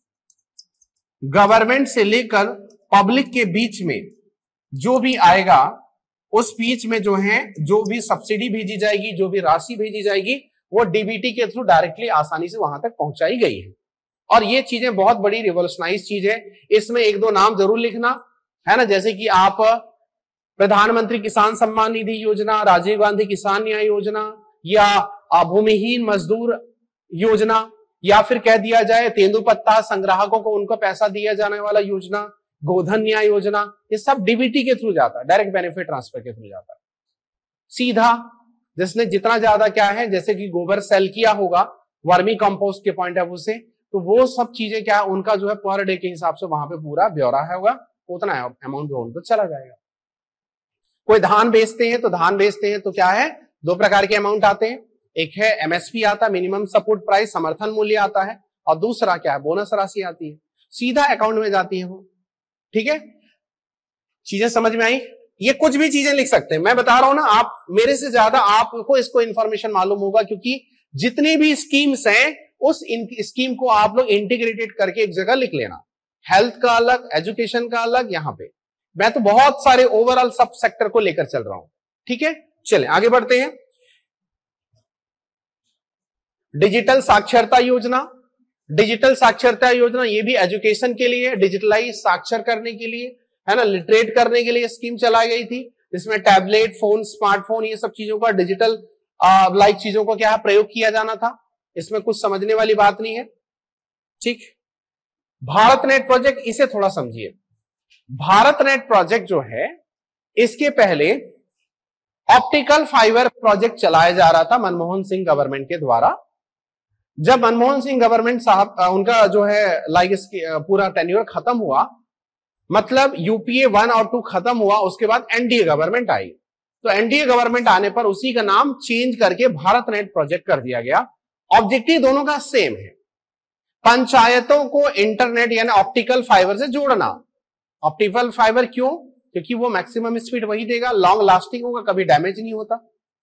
गवर्नमेंट से लेकर पब्लिक के बीच में जो भी आएगा, उस बीच में जो है जो भी सब्सिडी भेजी जाएगी, जो भी राशि भेजी जाएगी, वो डीबीटी के थ्रू डायरेक्टली आसानी से वहां तक पहुंचाई गई है। और ये चीजें बहुत बड़ी रिवॉल्यूशनाइज चीज है। इसमें एक दो नाम जरूर लिखना है ना, जैसे कि आप प्रधानमंत्री किसान सम्मान निधि योजना, राजीव गांधी किसान न्याय योजना, या भूमिहीन मजदूर योजना, या फिर कह दिया जाए तेंदुपत्ता संग्राहकों को उनको पैसा दिया जाने वाला योजना, गोधन न्याय योजना, ये सब डीबीटी के थ्रू जाता है, डायरेक्ट बेनिफिट ट्रांसफर के थ्रू जाता है। सीधा, जिसने जितना ज्यादा क्या है, जैसे कि गोबर सेल किया होगा वर्मी कंपोस्ट के पॉइंट ऑफ व्यू से, तो वो सब चीजें क्या है, उनका जो है पर डे के हिसाब से वहां पे पूरा ब्यौरा है होगा, उतना अमाउंट जो उनको चला जाएगा। कोई धान बेचते हैं तो धान बेचते हैं तो क्या है, दो प्रकार के अमाउंट आते हैं, एक है एमएसपी आता है, मिनिमम सपोर्ट प्राइस, समर्थन मूल्य आता है, और दूसरा क्या है, बोनस राशि आती है, सीधा अकाउंट में जाती है वो। ठीक है, चीजें समझ में आई? ये कुछ भी चीजें लिख सकते हैं, मैं बता रहा हूं ना, आप मेरे से ज्यादा आपको इसको इंफॉर्मेशन मालूम होगा, क्योंकि जितनी भी स्कीम्स हैं उस स्कीम को आप लोग इंटीग्रेटेड करके एक जगह लिख लेना, हेल्थ का अलग, एजुकेशन का अलग, यहां पे मैं तो बहुत सारे ओवरऑल सब सेक्टर को लेकर चल रहा हूं। ठीक है, चलें आगे बढ़ते हैं। डिजिटल साक्षरता योजना, डिजिटल साक्षरता योजना ये भी एजुकेशन के लिए, डिजिटलाइज साक्षर करने के लिए है ना, लिटरेट करने के लिए स्कीम चलाई गई थी, जिसमें टैबलेट, फोन, स्मार्टफोन, ये सब चीजों का डिजिटल लाइक चीजों को क्या प्रयोग किया जाना था। इसमें कुछ समझने वाली बात नहीं है। ठीक, भारत नेट प्रोजेक्ट, इसे थोड़ा समझिए। भारत नेट प्रोजेक्ट जो है, इसके पहले ऑप्टिकल फाइबर प्रोजेक्ट चलाया जा रहा था मनमोहन सिंह गवर्नमेंट के द्वारा। जब मनमोहन सिंह गवर्नमेंट साहब उनका जो है लाइक इसकी पूरा टेन्योर खत्म हुआ, मतलब यूपीए वन और टू खत्म हुआ, उसके बाद एनडीए गवर्नमेंट आई, तो एनडीए गवर्नमेंट आने पर उसी का नाम चेंज करके भारत नेट प्रोजेक्ट कर दिया गया। ऑब्जेक्टिव दोनों का सेम है, पंचायतों को इंटरनेट यानी ऑप्टिकल फाइबर से जोड़ना। ऑप्टिकल फाइबर क्यों? क्योंकि वो मैक्सिमम स्पीड वही देगा, लॉन्ग लास्टिंग होगा, कभी डैमेज नहीं होता,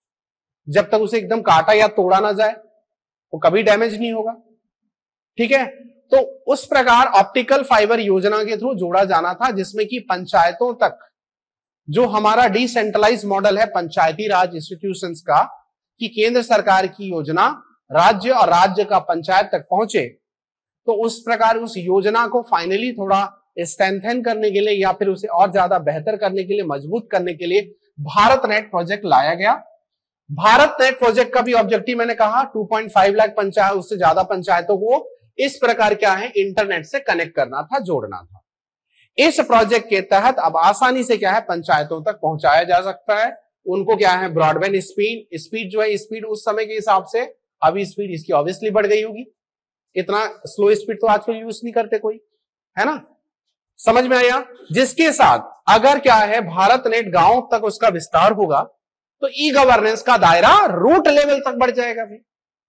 जब तक उसे एकदम काटा या तोड़ा ना जाए वो कभी डैमेज नहीं होगा। ठीक है, तो उस प्रकार ऑप्टिकल फाइबर योजना के थ्रू जोड़ा जाना था, जिसमें कि पंचायतों तक जो हमारा डिसेंट्रलाइज मॉडल है पंचायती राज इंस्टीट्यूशंस का, कि केंद्र सरकार की योजना राज्य और राज्य का पंचायत तक पहुंचे, तो उस प्रकार उस योजना को फाइनली थोड़ा स्ट्रेंथन करने के लिए या फिर उसे और ज्यादा बेहतर करने के लिए, मजबूत करने के लिए भारत नेट प्रोजेक्ट लाया गया। भारत नेट प्रोजेक्ट का भी ऑब्जेक्टिव मैंने कहा two point five lakh panchayat, उससे ज्यादा पंचायतों को इस प्रकार क्या है, इंटरनेट से कनेक्ट करना था, जोड़ना था। इस प्रोजेक्ट के तहत अब आसानी से क्या है, पंचायतों तक पहुंचाया जा सकता है। उनको क्या है, ब्रॉडबैंड स्पीड, स्पीड जो है, स्पीड उस समय के हिसाब से, अभी स्पीड इसकी ऑब्वियसली बढ़ गई होगी, इतना स्लो स्पीड तो आजकल यूज नहीं करते कोई, है ना, समझ में आया। जिसके साथ अगर क्या है, भारत नेट गांव तक उसका विस्तार होगा, तो ई गवर्नेंस का दायरा रूट लेवल तक बढ़ जाएगा। भी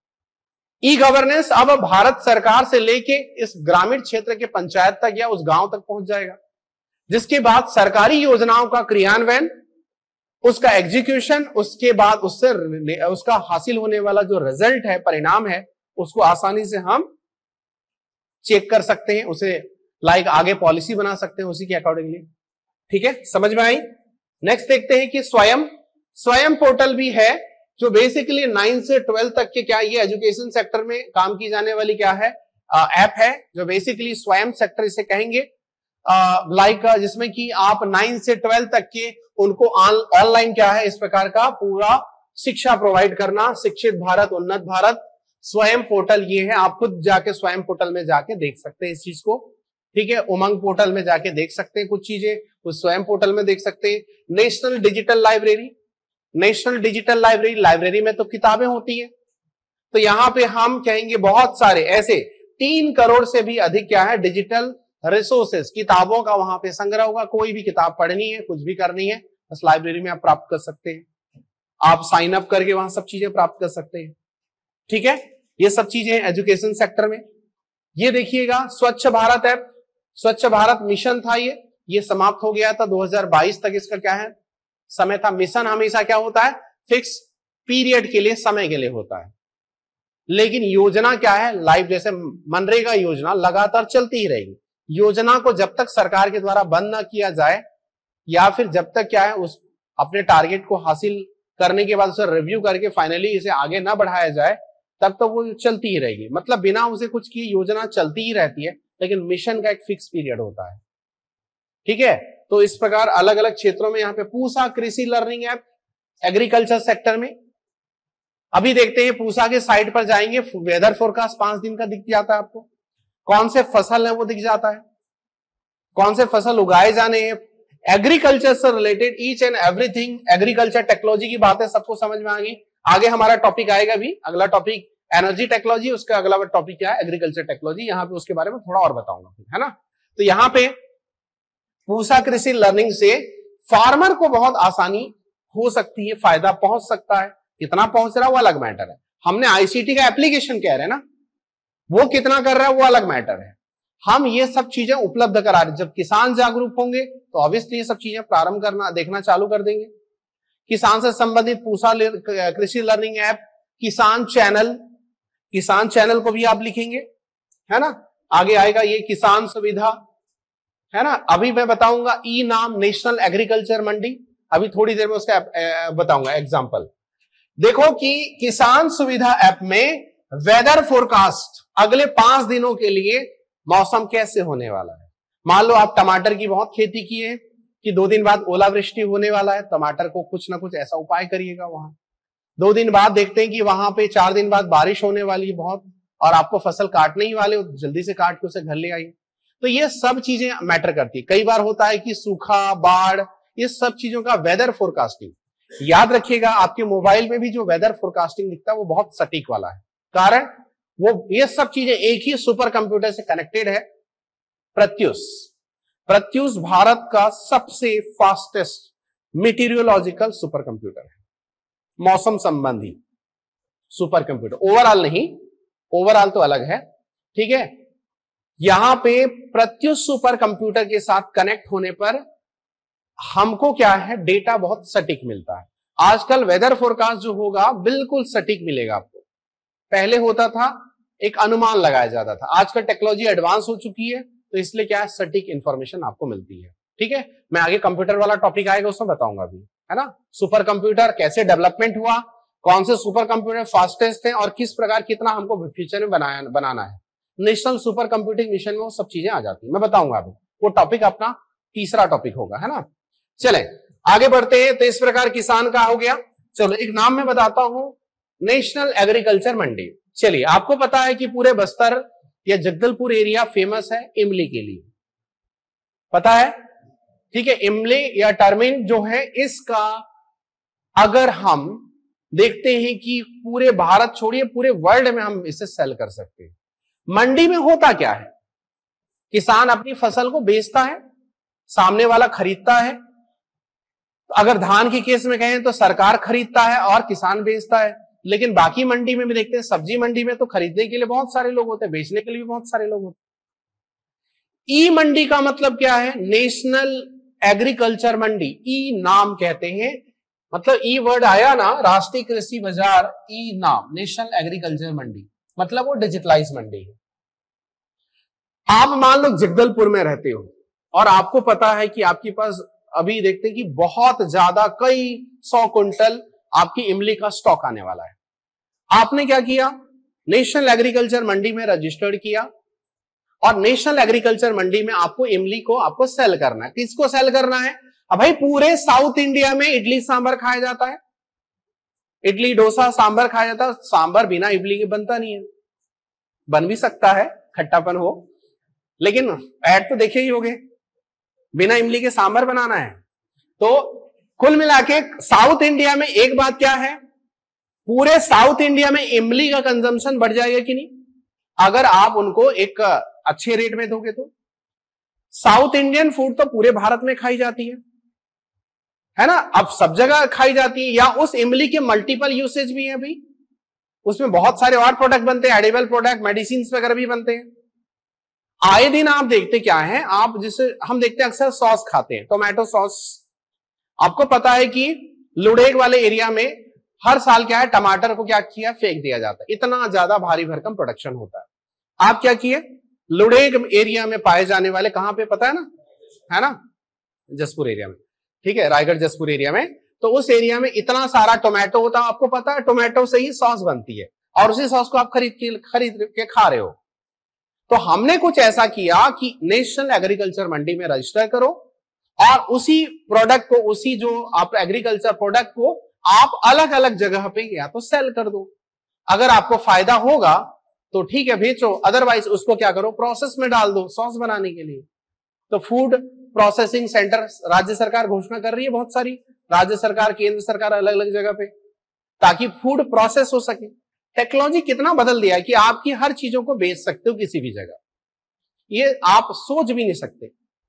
ई गवर्नेंस अब भारत सरकार से लेके इस ग्रामीण क्षेत्र के पंचायत तक या उस गांव तक पहुंच जाएगा, जिसके बाद सरकारी योजनाओं का क्रियान्वयन, उसका एग्जीक्यूशन, उसके बाद उससे उसका हासिल होने वाला जो रिजल्ट है, परिणाम है, उसको आसानी से हम चेक कर सकते हैं, उसे लाइक आगे पॉलिसी बना सकते हैं उसी के अकॉर्डिंगली। ठीक है, समझ में आई। नेक्स्ट देखते हैं कि स्वयं स्वयं पोर्टल भी है, जो बेसिकली नाइन से ट्वेल्व तक के क्या, ये एजुकेशन सेक्टर में काम की जाने वाली क्या है, ऐप है, जो बेसिकली स्वयं सेक्टर इसे कहेंगे, लाइक जिसमें कि आप नाइन से ट्वेल्व तक के उनको ऑनलाइन क्या है, इस प्रकार का पूरा शिक्षा प्रोवाइड करना। शिक्षित भारत, उन्नत भारत, स्वयं पोर्टल ये है, आप खुद जाके स्वयं पोर्टल में जाके देख सकते हैं इस चीज को। ठीक है, उमंग पोर्टल में जाके देख सकते हैं कुछ चीजें, कुछ स्वयं पोर्टल में देख सकते हैं। National digital library, national digital library, library में तो किताबें होती हैं, तो यहां पे हम कहेंगे बहुत सारे ऐसे तीन करोड़ से भी अधिक क्या है, डिजिटल रिसोर्सेस, किताबों का वहां पे संग्रह होगा। कोई भी किताब पढ़नी है, कुछ भी करनी है, बस लाइब्रेरी में आप प्राप्त कर सकते हैं, आप साइन अप करके वहां सब चीजें प्राप्त कर सकते हैं। ठीक है, ये सब चीजें एजुकेशन सेक्टर में। ये देखिएगा स्वच्छ भारत ऐप, स्वच्छ भारत मिशन था, ये ये समाप्त हो गया था दो हज़ार बाईस तक, इसका क्या है समय था। मिशन हमेशा क्या होता है, फिक्स पीरियड के लिए, समय के लिए होता है, लेकिन योजना क्या है, लाइव, जैसे मनरेगा योजना लगातार चलती ही रहेगी। योजना को जब तक सरकार के द्वारा बंद ना किया जाए, या फिर जब तक क्या है उस अपने टारगेट को हासिल करने के बाद उसे रिव्यू करके फाइनली इसे आगे ना बढ़ाया जाए, तब तक तो वो चलती ही रहेगी। मतलब बिना उसे कुछ किए योजना चलती ही रहती है, लेकिन मिशन का एक फिक्स पीरियड होता है। ठीक है, तो इस प्रकार अलग अलग क्षेत्रों में यहाँ पे Pusa Krishi learning app, agriculture sector में। अभी देखते हैं, पूसा के साइट पर जाएंगे, वेदर फोरकास्ट पांच दिन का दिख जाता है आपको, कौन से फसल है वो दिख जाता है, कौन से फसल उगाए जाने हैं, एग्रीकल्चर से related each and everything, agriculture technology की बातें सबको समझ में आ गई। आगे हमारा टॉपिक आएगा भी, अगला टॉपिक एनर्जी टेक्नोलॉजी, उसका अगला टॉपिक क्या है, एग्रीकल्चर टेक्नोलॉजी। यहाँ पे उसके बारे में थोड़ा और बताऊंगा, है ना। तो यहाँ पे पूसा कृषि लर्निंग से फार्मर को बहुत आसानी हो सकती है, फायदा पहुंच सकता है। कितना पहुंच रहा है वो अलग मैटर है। हमने आईसीटी का एप्लीकेशन कह रहे हैं ना, वो कितना कर रहा है वो अलग मैटर है। हम ये सब चीजें उपलब्ध करा रहे। जब किसान जागरूक होंगे तो ऑब्वियसली ये सब चीजें प्रारंभ करना देखना चालू कर देंगे। किसान से संबंधित Pusa Krishi learning app, Kisan channel, Kisan channel को भी आप लिखेंगे, है ना। आगे आएगा ये किसान सुविधा, है ना। अभी मैं बताऊंगा ई नाम, नेशनल एग्रीकल्चर मंडी, अभी थोड़ी देर में उसका बताऊंगा एग्जांपल। देखो कि किसान सुविधा ऐप में वेदर फोरकास्ट अगले पांच दिनों के लिए मौसम कैसे होने वाला है। मान लो आप टमाटर की बहुत खेती की है कि दो दिन बाद ओलावृष्टि होने वाला है, टमाटर को कुछ ना कुछ ऐसा उपाय करिएगा। वहां दो दिन बाद देखते हैं कि वहां पे चार दिन बाद बारिश होने वाली है बहुत, और आपको फसल काटने ही वाले, जल्दी से काट के उसे घर ले आइए। तो ये सब चीजें मैटर करती है। कई बार होता है कि सूखा, बाढ़, ये सब चीजों का वेदर फोरकास्टिंग याद रखिएगा। आपके मोबाइल में भी जो वेदर फोरकास्टिंग दिखता है वो बहुत सटीक वाला है, कारण वो ये सब चीजें एक ही सुपर कंप्यूटर से कनेक्टेड है, प्रत्युष। प्रत्युष भारत का सबसे फास्टेस्ट मीटीरियोलॉजिकल सुपर कंप्यूटर है, मौसम संबंधी सुपर कंप्यूटर। ओवरऑल नहीं, ओवरऑल तो अलग है, ठीक है। यहां पे प्रत्युष सुपर कंप्यूटर के साथ कनेक्ट होने पर हमको क्या है, डेटा बहुत सटीक मिलता है। आजकल वेदर फोरकास्ट जो होगा बिल्कुल सटीक मिलेगा आपको। पहले होता था एक अनुमान लगाया जाता था, आजकल टेक्नोलॉजी एडवांस हो चुकी है, तो इसलिए क्या है, सटीक इंफॉर्मेशन आपको मिलती है, ठीक है। मैं आगे कंप्यूटर वाला टॉपिक आएगा उसमें बताऊंगा भी, है ना। सुपर कंप्यूटर कैसे डेवलपमेंट हुआ, कौन से सुपर कंप्यूटर फास्टेस्ट हैं और किस प्रकार कितना हमको फ्यूचर में बनाया बनाना है। नेशनल सुपर कंप्यूटिंग मिशन में वो सब चीजें आ जाती है, मैं बताऊंगा अभी। वो टॉपिक अपना तीसरा टॉपिक होगा, है ना। चले आगे बढ़ते हैं। तो इस प्रकार किसान का हो गया। चलो एक नाम मैं बताता हूं, नेशनल एग्रीकल्चर मंडी। चलिए आपको पता है कि पूरे बस्तर या जगदलपुर एरिया फेमस है इमली के लिए, पता है, ठीक है। इमली या टर्मिन जो है, इसका अगर हम देखते हैं कि पूरे भारत छोड़िए पूरे वर्ल्ड में हम इसे सेल कर सकते हैं। मंडी में होता क्या है, किसान अपनी फसल को बेचता है, सामने वाला खरीदता है। अगर धान के केस में कहें तो सरकार खरीदता है और किसान बेचता है। लेकिन बाकी मंडी में भी देखते हैं, सब्जी मंडी में तो खरीदने के लिए बहुत सारे लोग होते हैं, बेचने के लिए भी बहुत सारे लोग होते हैं। ई मंडी का मतलब क्या है, नेशनल एग्रीकल्चर मंडी, ई नाम कहते हैं। मतलब ई वर्ड आया ना, राष्ट्रीय कृषि बाजार, ई नाम, नेशनल एग्रीकल्चर मंडी, मतलब वो डिजिटलाइज मंडी है। आप मान लो जगदलपुर में रहते हो और आपको पता है कि आपके पास अभी देखते हैं कि बहुत ज्यादा, कई सौ कुंटल आपकी इमली का स्टॉक आने वाला है। आपने क्या किया, नेशनल एग्रीकल्चर मंडी में रजिस्टर्ड किया, और नेशनल एग्रीकल्चर मंडी में आपको इमली को आपको सेल करना है। किसको सेल करना है, अब भाई पूरे साउथ इंडिया में इडली सांभर खाया जाता है, इडली डोसा सांभर खाया जाता है। सांभर बिना इडली के बनता नहीं है, बन भी सकता है, खट्टापन हो, लेकिन ऐड तो देखे ही होंगे, बिना इमली के सांभर बनाना है। तो कुल मिला के साउथ इंडिया में एक बात क्या है, पूरे साउथ इंडिया में इमली का कंजम्पशन बढ़ जाएगा कि नहीं, अगर आप उनको एक अच्छे रेट में दोगे तो। साउथ इंडियन फूड तो पूरे भारत में खाई जाती है, है ना, अब सब जगह खाई जाती है, या उस इमली के मल्टीपल यूसेज भी है भाई, उसमें बहुत सारे और प्रोडक्ट बनते हैं, एडिबल प्रोडक्ट, मेडिसिन वगैरह भी बनते हैं। आए दिन आप देखते क्या है, आप जिसे हम देखते हैं अक्सर सॉस खाते हैं, टोमेटो सॉस। आपको पता है कि लुड़ेग वाले एरिया में हर साल क्या है, टमाटर को क्या किया, फेंक दिया जाता है, इतना ज्यादा भारी भरकम प्रोडक्शन होता है। आप क्या किए, लुड़ेग एरिया में पाए जाने वाले, कहां पे पता है ना, है ना, जसपुर एरिया में, ठीक है, रायगढ़ जसपुर एरिया में। तो उस एरिया में इतना सारा टोमेटो होता है, आपको पता है टोमेटो से ही सॉस बनती है, और उसी सॉस को आप खरीद के खरीद के खा रहे हो। तो हमने कुछ ऐसा किया कि नेशनल एग्रीकल्चर मंडी में रजिस्टर करो, और उसी प्रोडक्ट को, उसी जो आप एग्रीकल्चर प्रोडक्ट को आप अलग अलग जगह पे या तो सेल कर दो। अगर आपको फायदा होगा तो ठीक है बेचो, अदरवाइज उसको क्या करो, प्रोसेस में डाल दो सॉस बनाने के लिए। तो फूड प्रोसेसिंग सेंटर राज्य सरकार घोषणा कर रही है, बहुत सारी राज्य सरकार केंद्र सरकार अलग अलग जगह पे, ताकि फूड प्रोसेस हो सके। टेक्नोलॉजी कितना बदल दिया है कि आपकी हर चीजों को बेच सकते हो किसी भी जगह, ये आप सोच भी नहीं सकते।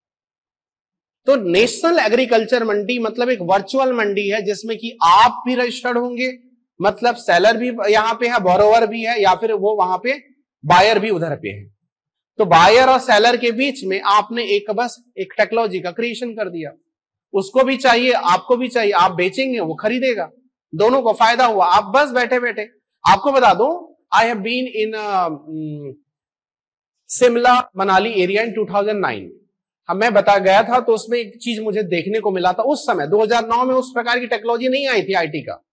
तो नेशनल एग्रीकल्चर मंडी मतलब एक वर्चुअल मंडी है जिसमें कि आप भी रजिस्टर्ड होंगे, मतलब सेलर भी यहां पे है, बोरोवर भी है, या फिर वो वहां पे बायर भी उधर पे है। तो बायर और सेलर के बीच में आपने एक बस एक टेक्नोलॉजी का क्रिएशन कर दिया, उसको भी चाहिए आपको भी चाहिए, आप बेचेंगे वो खरीदेगा, दोनों को फायदा हुआ। आप बस बैठे बैठे, आपको बता दूं I have been in Shimla Manali area in two thousand nine. हम मैं बता गया था तो उसमें एक चीज मुझे देखने को मिला था, उस समय दो हज़ार नौ में उस प्रकार की टेक्नोलॉजी नहीं आई थी आईटी का।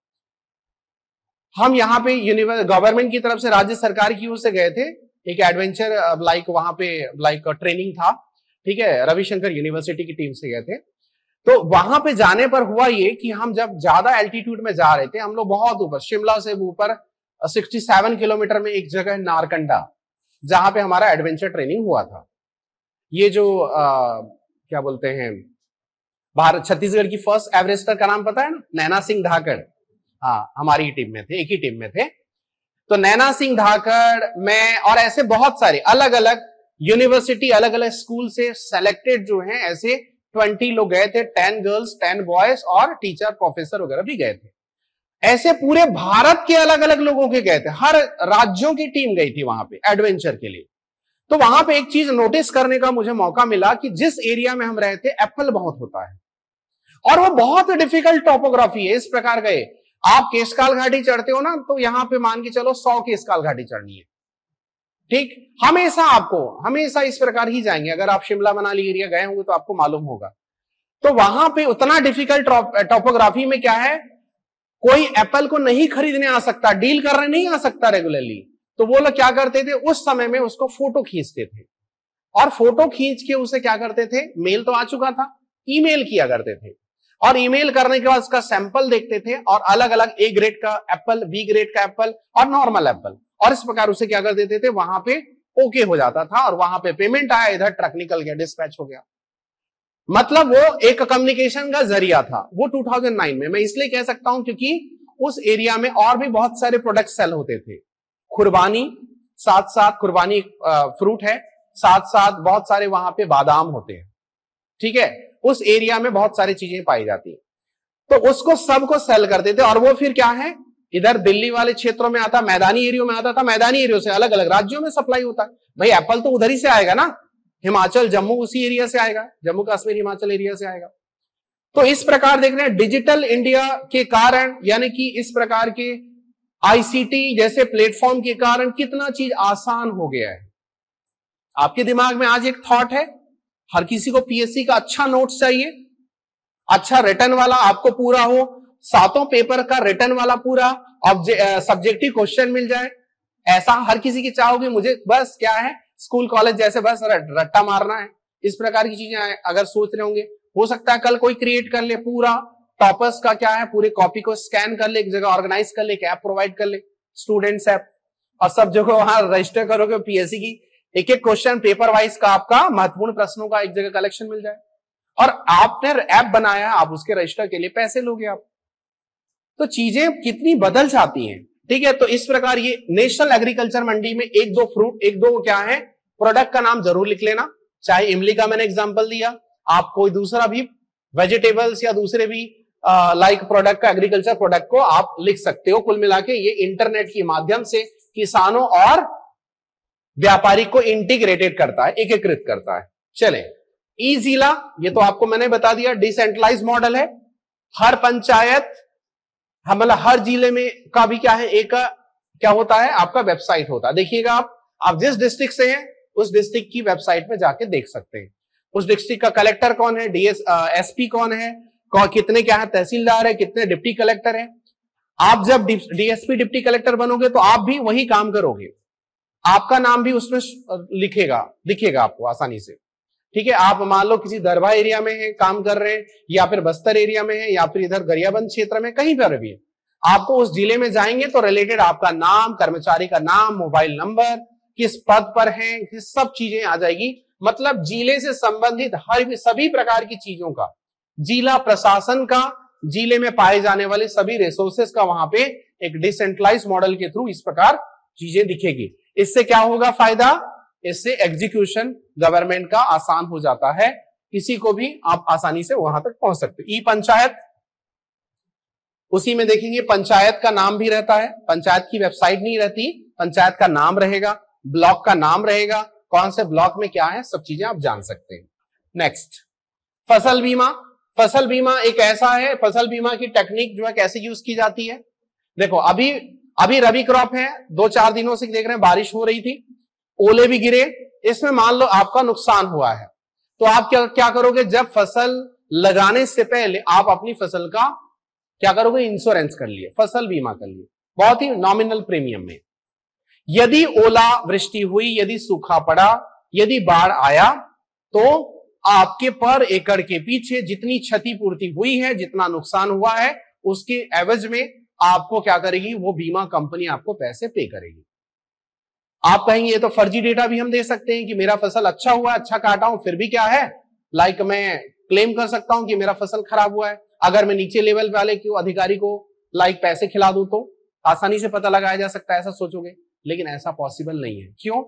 हम यहाँ पे गवर्नमेंट की तरफ से राज्य सरकार की ओर से गए थे, एक एडवेंचर लाइक वहां पे लाइक ट्रेनिंग था, ठीक है, रविशंकर यूनिवर्सिटी की टीम से गए थे। तो वहां पे जाने पर हुआ ये कि हम जब ज्यादा एल्टीट्यूड में जा रहे थे, हम लोग बहुत ऊपर शिमला से ऊपर सड़सठ किलोमीटर में एक जगह है नारकंडा, जहां पे हमारा एडवेंचर ट्रेनिंग हुआ था। ये जो आ, क्या बोलते हैं भारत छत्तीसगढ़ की फर्स्ट एवरेस्टर का नाम पता है ना, नैना सिंह धाकड़, हाँ हमारी ही टीम में थे, एक ही टीम में थे। तो नैना सिंह धाकड़ मैं और ऐसे बहुत सारे अलग अलग यूनिवर्सिटी अलग अलग स्कूल से सेलेक्टेड जो हैं ऐसे बीस लोग गए थे, दस गर्ल्स दस बॉयज और टीचर प्रोफेसर वगैरह भी गए थे। ऐसे पूरे भारत के अलग अलग लोगों के गए थे, हर राज्यों की टीम गई थी वहां पे एडवेंचर के लिए। तो वहां पे एक चीज नोटिस करने का मुझे मौका मिला कि जिस एरिया में हम रहे थे एप्पल बहुत होता है और वो बहुत डिफिकल्ट टोपोग्राफी है। इस प्रकार गए आप केशकाल घाटी चढ़ते हो ना, तो यहां पे मान के चलो सौ केशकाल घाटी चढ़नी है, ठीक, हमेशा आपको हमेशा इस प्रकार ही जाएंगे। अगर आप शिमला मनाली एरिया गए होंगे तो आपको मालूम होगा। तो वहां पे उतना डिफिकल्ट टोपोग्राफी में क्या है, कोई एप्पल को नहीं खरीदने आ सकता, डील करने नहीं आ सकता रेगुलरली। तो वो लोग क्या करते थे उस समय में, उसको फोटो खींचते थे और फोटो खींच के उसे क्या करते थे, मेल तो आ चुका था, ईमेल किया करते थे और ईमेल करने के बाद उसका सैंपल देखते थे और अलग अलग ए ग्रेड का एप्पल, बी ग्रेड का एप्पल और नॉर्मल एप्पल, और इस प्रकार उसे क्या कर देते थे, वहां पे ओके हो जाता था और वहां पे पेमेंट आया, इधर ट्रक निकल गया, डिस्पैच हो गया। मतलब वो एक कम्युनिकेशन का जरिया था वो दो हज़ार नौ में। मैं इसलिए कह सकता हूं क्योंकि उस एरिया में और भी बहुत सारे प्रोडक्ट सेल होते थे। खुरबानी, साथ साथ खुरबानी फ्रूट है, साथ साथ बहुत सारे वहां पे बादाम होते हैं, ठीक है, उस एरिया में बहुत सारी चीजें पाई जाती हैं। तो उसको सबको सेल करते थे और वो फिर क्या है, इधर दिल्ली वाले क्षेत्रों में आता, मैदानी एरिया में आता था, मैदानी एरिया से अलग अलग राज्यों में सप्लाई होता है। भाई एप्पल तो उधर ही से आएगा ना, हिमाचल जम्मू उसी एरिया से आएगा, जम्मू कश्मीर हिमाचल एरिया से आएगा। तो इस प्रकार देख रहे हैं डिजिटल इंडिया के कारण, यानी कि इस प्रकार के आईसीटी जैसे प्लेटफॉर्म के कारण कितना चीज आसान हो गया है। आपके दिमाग में आज एक थॉट है, हर किसी को पीएससी का अच्छा नोट्स चाहिए, अच्छा रिटर्न वाला आपको पूरा हो, सातों पेपर का रिटर्न वाला पूरा सब्जेक्टिव क्वेश्चन मिल जाए, ऐसा हर किसी की चाह होगी। मुझे बस क्या है, स्कूल कॉलेज जैसे बस रट्टा मारना है, इस प्रकार की चीजें अगर सोच रहे होंगे, हो सकता है कल कोई क्रिएट कर ले पूरा टॉपर्स का क्या है, पूरे कॉपी को स्कैन कर ले, एक जगह ऑर्गेनाइज कर ले, एक ऐप प्रोवाइड कर ले, स्टूडेंट्स ऐप, और सब जगह वहां रजिस्टर करोगे पीएससी की, एक एक क्वेश्चन पेपर वाइज का आपका महत्वपूर्ण प्रश्नों का एक जगह कलेक्शन मिल जाए। और आपने ऐप बनाया, आप उसके रजिस्टर के लिए पैसे लोगे आप। तो चीजें कितनी बदल जाती हैं, ठीक है। तो इस प्रकार ये नेशनल एग्रीकल्चर मंडी में एक दो फ्रूट, एक दो क्या है प्रोडक्ट का नाम जरूर लिख लेना, चाहे इमली का मैंने एग्जांपल दिया, आप कोई दूसरा भी वेजिटेबल्स या दूसरे भी लाइक प्रोडक्ट का, एग्रीकल्चर प्रोडक्ट को आप लिख सकते हो। कुल मिला के ये इंटरनेट के माध्यम से किसानों और व्यापारी को इंटीग्रेटेड करता है, एकीकृत करता है। चले ई जिला, ये तो आपको मैंने बता दिया, डिसेंट्रलाइज मॉडल है। हर पंचायत मतलब हर जिले में का भी क्या है, एक क्या होता है आपका वेबसाइट होता है। देखिएगा आप आप जिस डिस्ट्रिक्ट से हैं उस डिस्ट्रिक्ट की वेबसाइट में जाके देख सकते हैं, उस डिस्ट्रिक्ट का कलेक्टर कौन है, डीएस एसपी कौन है, कितने क्या है तहसीलदार है, कितने डिप्टी कलेक्टर है। आप जब डीएसपी डिप्टी कलेक्टर बनोगे तो आप भी वही काम करोगे, आपका नाम भी उसमें लिखेगा दिखेगा आपको आसानी से, ठीक है। आप मान लो किसी दरभा एरिया में है काम कर रहे हैं, या फिर बस्तर एरिया में है, या फिर इधर गरियाबंद क्षेत्र में, कहीं पर भी आपको उस जिले में जाएंगे तो रिलेटेड आपका नाम, कर्मचारी का नाम, मोबाइल नंबर, किस पद पर है, किस सब चीजें आ जाएगी मतलब जिले से संबंधित हर सभी प्रकार की चीजों का, जिला प्रशासन का, जिले में पाए जाने वाले सभी रिसोर्सेस का वहां पे एक डिसेंट्रलाइज मॉडल के थ्रू इस प्रकार चीजें दिखेगी। इससे क्या होगा फायदा, इससे एग्जीक्यूशन गवर्नमेंट का आसान हो जाता है, किसी को भी आप आसानी से वहां तक पहुंच सकते हो। ई पंचायत, उसी में देखेंगे पंचायत का नाम भी रहता है, पंचायत की वेबसाइट नहीं रहती, पंचायत का नाम रहेगा, ब्लॉक का नाम रहेगा, कौन से ब्लॉक में क्या है, सब चीजें आप जान सकते हैं। नेक्स्ट, फसल बीमा। फसल बीमा एक ऐसा है, फसल बीमा की टेक्निक जो है कैसे यूज की जाती है। देखो अभी अभी रबी क्रॉप है, दो चार दिनों से देख रहे हैं बारिश हो रही थी, ओले भी गिरे, इसमें मान लो आपका नुकसान हुआ है, तो आप क्या क्या करोगे, जब फसल लगाने से पहले आप अपनी फसल का क्या करोगे, इंश्योरेंस कर लिए, फसल बीमा कर लिए, बहुत ही नॉमिनल प्रीमियम में। यदि ओला वृष्टि हुई, यदि सूखा पड़ा, यदि बाढ़ आया, तो आपके पर एकड़ के पीछे जितनी क्षतिपूर्ति हुई है, जितना नुकसान हुआ है, उसके एवज में आपको क्या करेगी, वो बीमा कंपनी आपको पैसे पे करेगी। आप कहेंगे ये तो फर्जी डेटा भी हम दे सकते हैं कि मेरा फसल अच्छा हुआ, अच्छा काटा हूं, फिर भी क्या है, लाइक मैं क्लेम कर सकता हूं कि मेरा फसल खराब हुआ है। अगर मैं नीचे लेवल वाले को अधिकारी को लाइक पैसे खिला दूं तो आसानी से पता लगाया जा सकता है, ऐसा सोचोगे, लेकिन ऐसा पॉसिबल नहीं है। क्यों,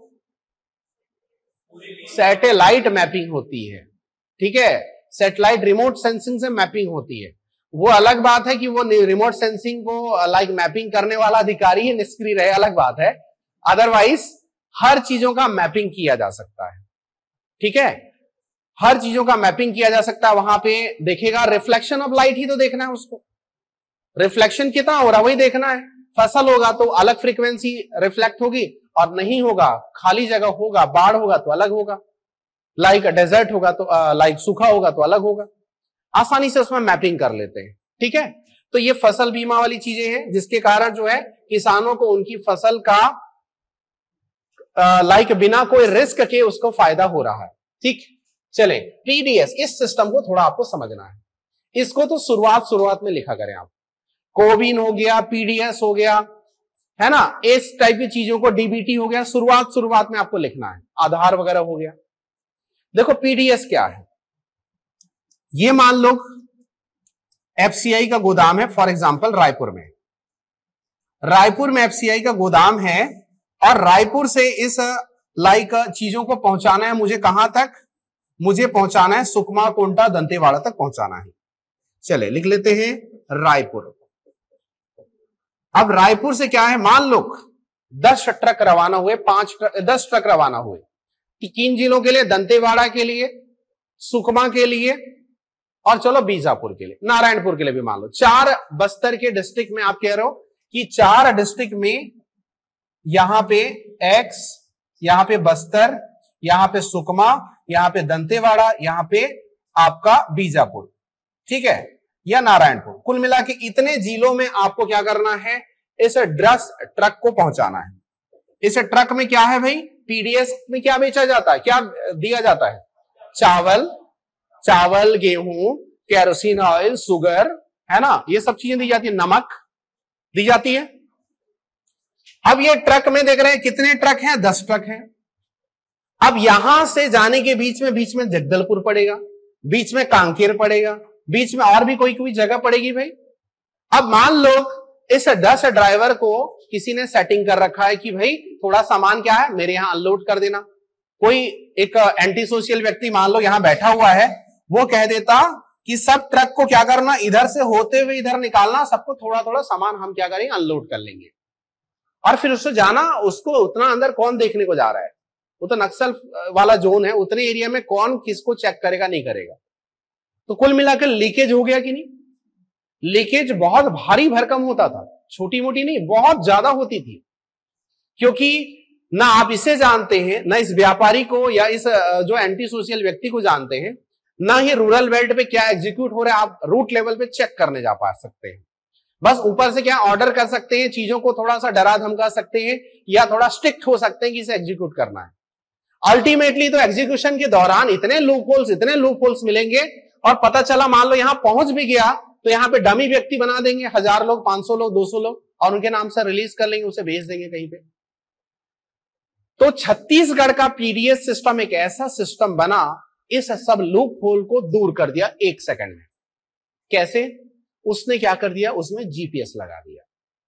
सैटेलाइट मैपिंग होती है, ठीक है, सैटेलाइट रिमोट सेंसिंग से मैपिंग होती है। वो अलग बात है कि वो रिमोट सेंसिंग को लाइक मैपिंग करने वाला अधिकारी ही निष्क्रिय रहे, अलग बात है, अदरवाइज हर चीजों का मैपिंग किया जा सकता है, ठीक है, हर चीजों का मैपिंग किया जा सकता है। वहां पे देखेगा रिफ्लेक्शन ऑफ लाइट ही तो देखना है उसको, रिफ्लेक्शन कितना हो रहा है वही देखना है। फसल होगा तो अलग फ्रीक्वेंसी रिफ्लेक्ट होगी, और नहीं होगा, खाली जगह होगा, बाढ़ होगा तो अलग होगा, लाइक डेजर्ट होगा तो लाइक सूखा होगा तो अलग होगा, आसानी से उसमें मैपिंग कर लेते हैं, ठीक है। तो ये फसल बीमा वाली चीजें हैं जिसके कारण जो है किसानों को उनकी फसल का लाइक बिना कोई रिस्क के उसको फायदा हो रहा है, ठीक। चले, पीडीएस, इस सिस्टम को थोड़ा आपको समझना है, इसको तो शुरुआत शुरुआत में लिखा करें आप, कोविन हो गया, पीडीएस हो गया, है ना, इस टाइप की चीजों को, डीबीटी हो गया, शुरुआत शुरुआत में आपको लिखना है, आधार वगैरह हो गया। देखो पीडीएस क्या है, ये मान लो एफसीआई का गोदाम है, फॉर एग्जांपल रायपुर में, रायपुर में एफसीआई का गोदाम है, और रायपुर से इस लाइक चीजों को पहुंचाना है मुझे, कहां तक, मुझे पहुंचाना है सुकमा, कोंटा, दंतेवाड़ा तक पहुंचाना है। चले लिख लेते हैं रायपुर। अब रायपुर से क्या है, मान लो दस ट्रक रवाना हुए, पांच ट्रक, दस ट्रक रवाना हुए, कि किन जिलों के लिए, दंतेवाड़ा के लिए, सुकमा के लिए, और चलो बीजापुर के लिए, नारायणपुर के लिए भी मान लो, चार बस्तर के डिस्ट्रिक्ट में आप कह रहे हो कि चार डिस्ट्रिक्ट में, यहां पे एक्स, यहां पे बस्तर, यहां पे सुकमा, यहां पे दंतेवाड़ा, यहां पे आपका बीजापुर, ठीक है, या नारायणपुर, कुल मिला के इतने जिलों में आपको क्या करना है, इस दस ट्रक को पहुंचाना है। इस ट्रक में क्या है भाई, पीडीएस में क्या बेचा जाता है, क्या दिया जाता है, चावल, चावल, गेहूं, केरोसिन ऑयल, शुगर, है ना, ये सब चीजें दी जाती है, नमक दी जाती है। अब ये ट्रक में देख रहे हैं कितने ट्रक हैं, दस ट्रक हैं। अब यहां से जाने के बीच में बीच में जगदलपुर पड़ेगा, बीच में कांकेर पड़ेगा, बीच में और भी कोई कोई जगह पड़ेगी भाई। अब मान लो इस दस ड्राइवर को किसी ने सेटिंग कर रखा है कि भाई थोड़ा सामान क्या है मेरे यहां अनलोड कर देना, कोई एक एंटी सोशल व्यक्ति मान लो यहां बैठा हुआ है, वो कह देता कि सब ट्रक को क्या करना, इधर से होते हुए इधर निकालना, सबको थोड़ा थोड़ा सामान हम क्या करेंगे, अनलोड कर लेंगे, और फिर उससे जाना, उसको उतना अंदर कौन देखने को जा रहा है, वो तो नक्सल वाला जोन है, उतने एरिया में कौन किसको चेक करेगा, नहीं करेगा। तो कुल मिलाकर लीकेज हो गया कि नहीं, लीकेज बहुत भारी भरकम होता था, छोटी मोटी नहीं, बहुत ज्यादा होती थी, क्योंकि ना आप इसे जानते हैं, ना इस व्यापारी को या इस जो एंटी सोशल व्यक्ति को जानते हैं, ना ही रूरल बेल्ट पे क्या एग्जीक्यूट हो रहा है आप रूट लेवल पे चेक करने जा पा सकते हैं। बस ऊपर से क्या ऑर्डर कर सकते हैं, चीजों को थोड़ा सा डरा धमका सकते हैं, या थोड़ा स्ट्रिक्ट हो सकते हैं कि इसे एग्जीक्यूट करना है। अल्टीमेटली तो एग्जीक्यूशन के दौरान इतने लूप होल्स इतने लूप होल्स मिलेंगे, और पता चला मान लो यहां पहुंच भी गया तो यहां पे डमी व्यक्ति बना देंगे, हजार लोग, पांच सौ लोग, दो सौ लोग, और उनके नाम से रिलीज कर लेंगे, उसे भेज देंगे कहीं पे। तो छत्तीसगढ़ का पीडीएस सिस्टम एक ऐसा सिस्टम बना, इस सब लूप होल को दूर कर दिया एक सेकंड में। कैसे? उसने क्या कर दिया, उसमें जीपीएस लगा दिया।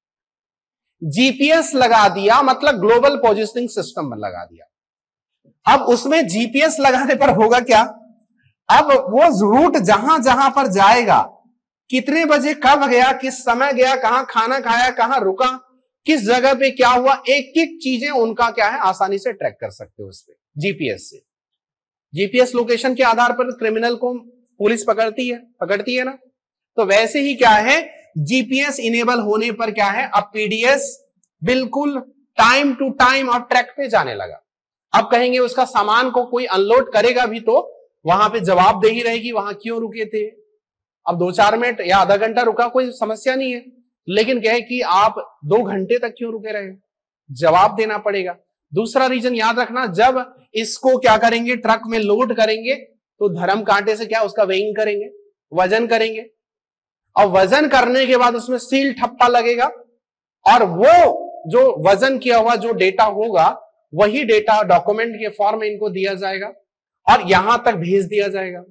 जीपीएस लगा दिया मतलब ग्लोबल पोजिशनिंग सिस्टम लगा दिया। अब उसमें जीपीएस लगाने पर होगा क्या, अब वो रूट जहां जहां पर जाएगा, कितने बजे कब गया, किस समय गया, कहां खाना खाया, कहां रुका, किस जगह पे क्या हुआ, एक एक चीजें उनका क्या है आसानी से ट्रैक कर सकते हो उस पे जीपीएस से। जीपीएस लोकेशन के आधार पर क्रिमिनल को पुलिस पकड़ती है पकड़ती है ना। तो वैसे ही क्या है, जीपीएस इनेबल होने पर क्या है, अब पीडीएस बिल्कुल टाइम टू टाइम अब ट्रैक पे जाने लगा। अब कहेंगे उसका सामान को कोई अनलोड करेगा भी तो वहां पे जवाबदेही रहेगी, वहां क्यों रुके थे। अब दो चार मिनट या आधा घंटा रुका कोई समस्या नहीं है, लेकिन कहे कि आप दो घंटे तक क्यों रुके रहे, जवाब देना पड़ेगा। दूसरा रीजन याद रखना, जब इसको क्या करेंगे ट्रक में लोड करेंगे तो धर्म कांटे से क्या उसका वेइंग करेंगे, वजन करेंगे, और वजन करने के बाद उसमें सील ठप्पा लगेगा, और वो जो वजन किया हुआ जो डेटा होगा वही डेटा डॉक्यूमेंट के फॉर्म में इनको दिया जाएगा और यहां तक भेज दिया जाएगा,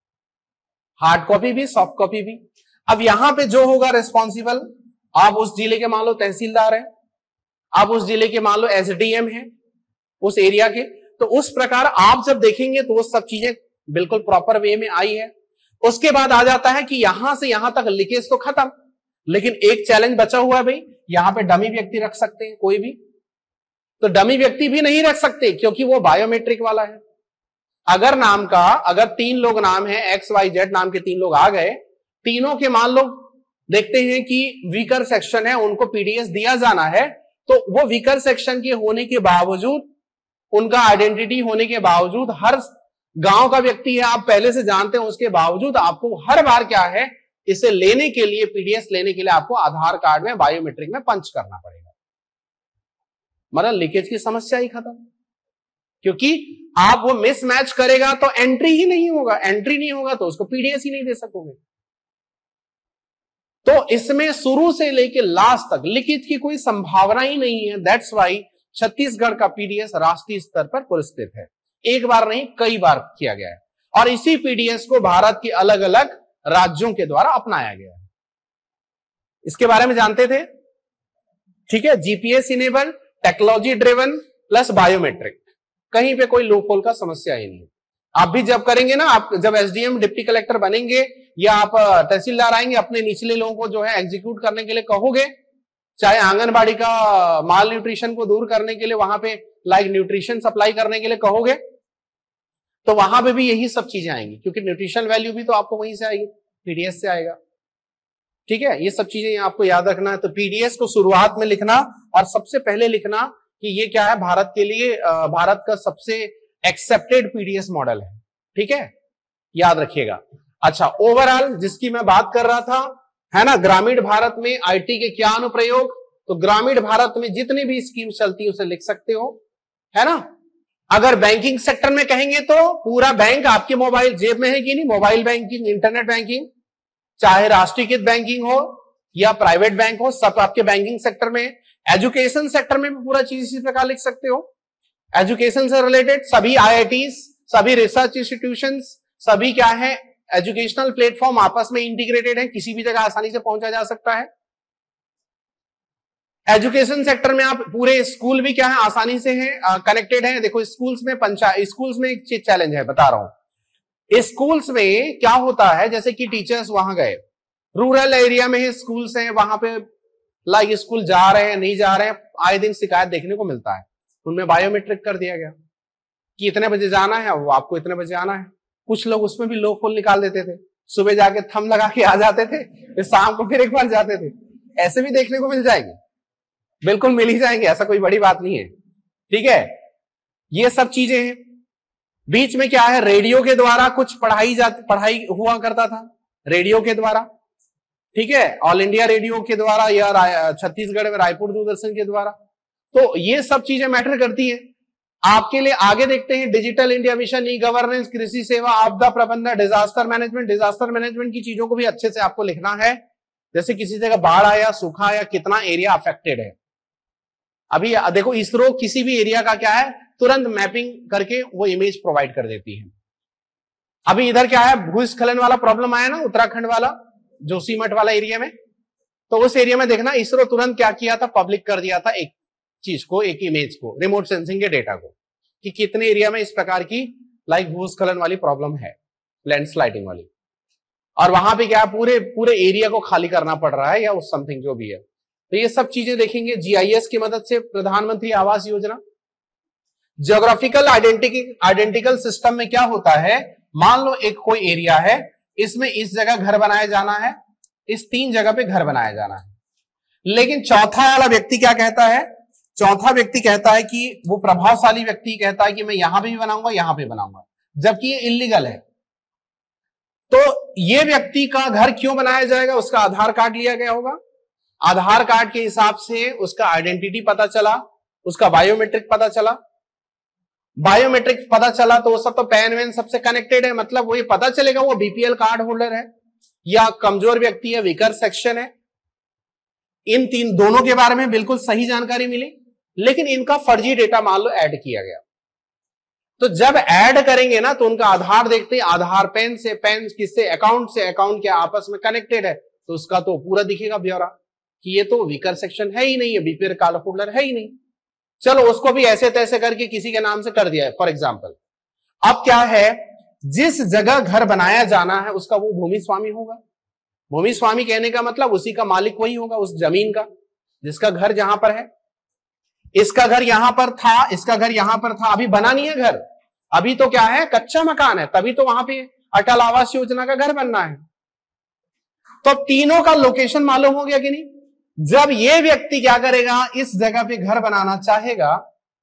हार्ड कॉपी भी सॉफ्ट कॉपी भी। अब यहां पे जो होगा रिस्पॉन्सिबल, आप उस जिले के मान लो तहसीलदार हैं, आप उस जिले के मान लो एसडीएम हैं उस एरिया के, तो उस प्रकार आप जब देखेंगे तो वो सब चीजें बिल्कुल प्रॉपर वे में आई है। उसके बाद आ जाता है कि यहां से यहां तक लीकेज तो खत्म, लेकिन एक चैलेंज बचा हुआ है भाई, यहां पे डमी व्यक्ति रख सकते हैं कोई भी, तो डमी व्यक्ति भी नहीं रख सकते क्योंकि वो बायोमेट्रिक वाला है। अगर नाम का अगर तीन लोग नाम है, एक्स वाई जेड नाम के तीन लोग आ गए, तीनों के मान लो देखते हैं कि वीकर सेक्शन है, उनको पीडीएस दिया जाना है, तो वो वीकर सेक्शन के होने के बावजूद, उनका आइडेंटिटी होने के बावजूद, हर गांव का व्यक्ति है आप पहले से जानते हैं, उसके बावजूद आपको हर बार क्या है इसे लेने के लिए, पीडीएस लेने के लिए आपको आधार कार्ड में बायोमेट्रिक में पंच करना पड़ेगा। मतलब लीकेज की समस्या ही खत्म, क्योंकि आप वो मिसमैच करेगा तो एंट्री ही नहीं होगा, एंट्री नहीं होगा तो उसको पीडीएस ही नहीं दे सकोगे। तो इसमें शुरू से लेकर लास्ट तक लीकेज की कोई संभावना ही नहीं है। दैट्स वाई छत्तीसगढ़ का पीडीएस राष्ट्रीय स्तर पर पुरस्कृत है, एक बार नहीं कई बार किया गया है, और इसी पीडीएस को भारत के अलग अलग राज्यों के द्वारा अपनाया गया है। इसके बारे में जानते थे, ठीक है। GPS enable, technology driven plus biometric, कहीं पे कोई लूप होल का समस्या ही नहीं। आप भी जब करेंगे ना, आप जब एसडीएम डिप्टी कलेक्टर बनेंगे या आप तहसीलदार आएंगे, अपने निचले लोगों को जो है एग्जीक्यूट करने के लिए कहोगे, चाहे आंगनबाड़ी का माल न्यूट्रिशन को दूर करने के लिए वहां पे लाइक न्यूट्रिशन सप्लाई करने के लिए कहोगे, तो वहां पे भी यही सब चीजें आएंगी, क्योंकि न्यूट्रिशन वैल्यू भी तो आपको वहीं से आएगी, पीडीएस से आएगा। ठीक है, ये सब चीजें आपको याद रखना है। तो पीडीएस को शुरुआत में लिखना और सबसे पहले लिखना कि ये क्या है, भारत के लिए भारत का सबसे एक्सेप्टेड पीडीएस मॉडल है। ठीक है, याद रखिएगा। अच्छा, ओवरऑल जिसकी मैं बात कर रहा था है ना, ग्रामीण भारत में आईटी के क्या अनुप्रयोग, तो ग्रामीण भारत में जितनी भी स्कीम चलती है उसे लिख सकते हो, है ना। अगर बैंकिंग सेक्टर में कहेंगे तो पूरा बैंक आपके मोबाइल जेब में है कि नहीं, मोबाइल बैंकिंग, इंटरनेट बैंकिंग, चाहे राष्ट्रीयकृत बैंकिंग हो या प्राइवेट बैंक हो, सब आपके बैंकिंग सेक्टर में। एजुकेशन सेक्टर में भी पूरा चीज इसी प्रकार लिख सकते हो। एजुकेशन से रिलेटेड सभी आईआईटीज, सभी रिसर्च इंस्टीट्यूशंस, सभी क्या है एजुकेशनल प्लेटफॉर्म आपस में इंटीग्रेटेड है, किसी भी जगह आसानी से पहुंचा जा सकता है। एजुकेशन सेक्टर में आप पूरे स्कूल भी क्या है आसानी से है कनेक्टेड है। देखो स्कूल्स में पंचायत स्कूल्स में एक चीज चैलेंज है, बता रहा हूं। स्कूल्स में क्या होता है, जैसे कि टीचर्स वहां गए, रूरल एरिया में ही स्कूल्स हैं, वहां पे लाइक स्कूल जा रहे हैं नहीं जा रहे हैं, आए दिन शिकायत देखने को मिलता है। उनमें बायोमेट्रिक कर दिया गया कि इतने बजे जाना है, वो आपको इतने बजे आना है। कुछ लोग उसमें भी लो फुल निकाल देते थे, सुबह जाके थंब लगा के आ जाते थे, फिर शाम को फिर एक बार जाते थे। ऐसे भी देखने को मिल जाएंगे, बिल्कुल मिल ही जाएंगे, ऐसा कोई बड़ी बात नहीं है। ठीक है, ये सब चीजें हैं। बीच में क्या है, रेडियो के द्वारा कुछ पढ़ाई जाती पढ़ाई हुआ करता था, रेडियो के द्वारा। ठीक है, ऑल इंडिया रेडियो के द्वारा या छत्तीसगढ़ में रायपुर दूरदर्शन के द्वारा। तो ये सब चीजें मैटर करती हैं। आपके लिए आगे देखते हैं digital India mission, e governance, कृषि सेवा, आपदा प्रबंधन, डिजास्टर मैनेजमेंट। डिजास्टर मैनेजमेंट की चीजों को भी अच्छे से आपको लिखना है, जैसे किसी जगह बाढ़ आया, सूखा आया, कितना एरिया अफेक्टेड है। अभी देखो इसरो किसी भी एरिया का क्या है, तुरंत मैपिंग करके वो इमेज प्रोवाइड कर देती है। अभी इधर क्या है, भूस्खलन वाला प्रॉब्लम आया ना, उत्तराखंड वाला, जोशीमठ वाला एरिया में, तो उस एरिया में देखना इसरो तुरंत क्या किया था, पब्लिक कर दिया था एक चीज को, एक इमेज को, रिमोट सेंसिंग के डेटा को, कि कितने एरिया में इस प्रकार की लाइक भूस्खलन वाली प्रॉब्लम है, लैंडस्लाइडिंग वाली, और वहां पे क्या पूरे पूरे एरिया को खाली करना पड़ रहा है या उस समथिंग जो भी है। तो ये सब चीजें देखेंगे। जीआईएस की मदद से प्रधानमंत्री Awas Yojana, geographical identity identical system में क्या होता है, मान लो एक कोई एरिया है, इसमें इस जगह घर बनाया जाना है, इस तीन जगह पे घर बनाया जाना है, लेकिन चौथा वाला व्यक्ति क्या कहता है, चौथा व्यक्ति कहता है कि वो प्रभावशाली व्यक्ति कहता है कि मैं यहां पे भी बनाऊंगा, यहां पे बनाऊंगा, जबकि ये इलीगल है। तो ये व्यक्ति का घर क्यों बनाया जाएगा, उसका आधार कार्ड लिया गया होगा, आधार कार्ड के हिसाब से उसका आइडेंटिटी पता चला, उसका बायोमेट्रिक पता चला, बायोमेट्रिक पता चला तो वो सब तो पैन वैन सबसे कनेक्टेड है, मतलब वो ये पता चलेगा वो बीपीएल कार्ड होल्डर है या कमजोर व्यक्ति है, वीकर सेक्शन है। इन तीन दोनों के बारे में बिल्कुल सही जानकारी मिली, लेकिन इनका फर्जी डेटा मान लो ऐड किया गया। तो जब ऐड करेंगे ना तो उनका आधार देखते हैं, आधार पेन से, पेन किससे, अकाउंट से, अकाउंट के आपस में कनेक्टेड है, तो उसका तो पूरा दिखेगा ब्यौरा कि ये तो वीकर सेक्शन है ही नहीं है, बीपीएल कार्ड होल्डर है ही नहीं। चलो उसको भी ऐसे तैसे करके किसी के नाम से कर दिया है फॉर एग्जाम्पल। अब क्या है, जिस जगह घर बनाया जाना है उसका वो भूमि स्वामी होगा। भूमि स्वामी कहने का मतलब उसी का मालिक वही होगा उस जमीन का, जिसका घर जहां पर है। इसका घर यहां पर था, इसका घर यहां पर था, अभी बना नहीं है घर, अभी तो क्या है, कच्चा मकान है, तभी तो वहां पे अटल आवास योजना का घर बनना है। तो तीनों का लोकेशन मालूम हो गया कि नहीं। जब ये व्यक्ति क्या करेगा, इस जगह पे घर बनाना चाहेगा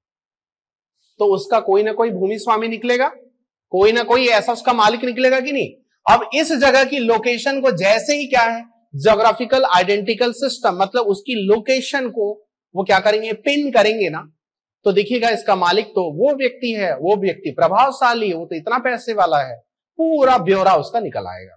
तो उसका कोई ना कोई भूमि स्वामी निकलेगा, कोई ना कोई ऐसा उसका मालिक निकलेगा कि नहीं। अब इस जगह की लोकेशन को जैसे ही क्या है, ज्योग्राफिकल आइडेंटिकल सिस्टम, मतलब उसकी लोकेशन को वो क्या करेंगे, पिन करेंगे ना, तो देखिएगा इसका मालिक तो वो व्यक्ति है, वो व्यक्ति प्रभावशाली है, वो तो इतना पैसे वाला है, पूरा ब्यौरा उसका निकल आएगा।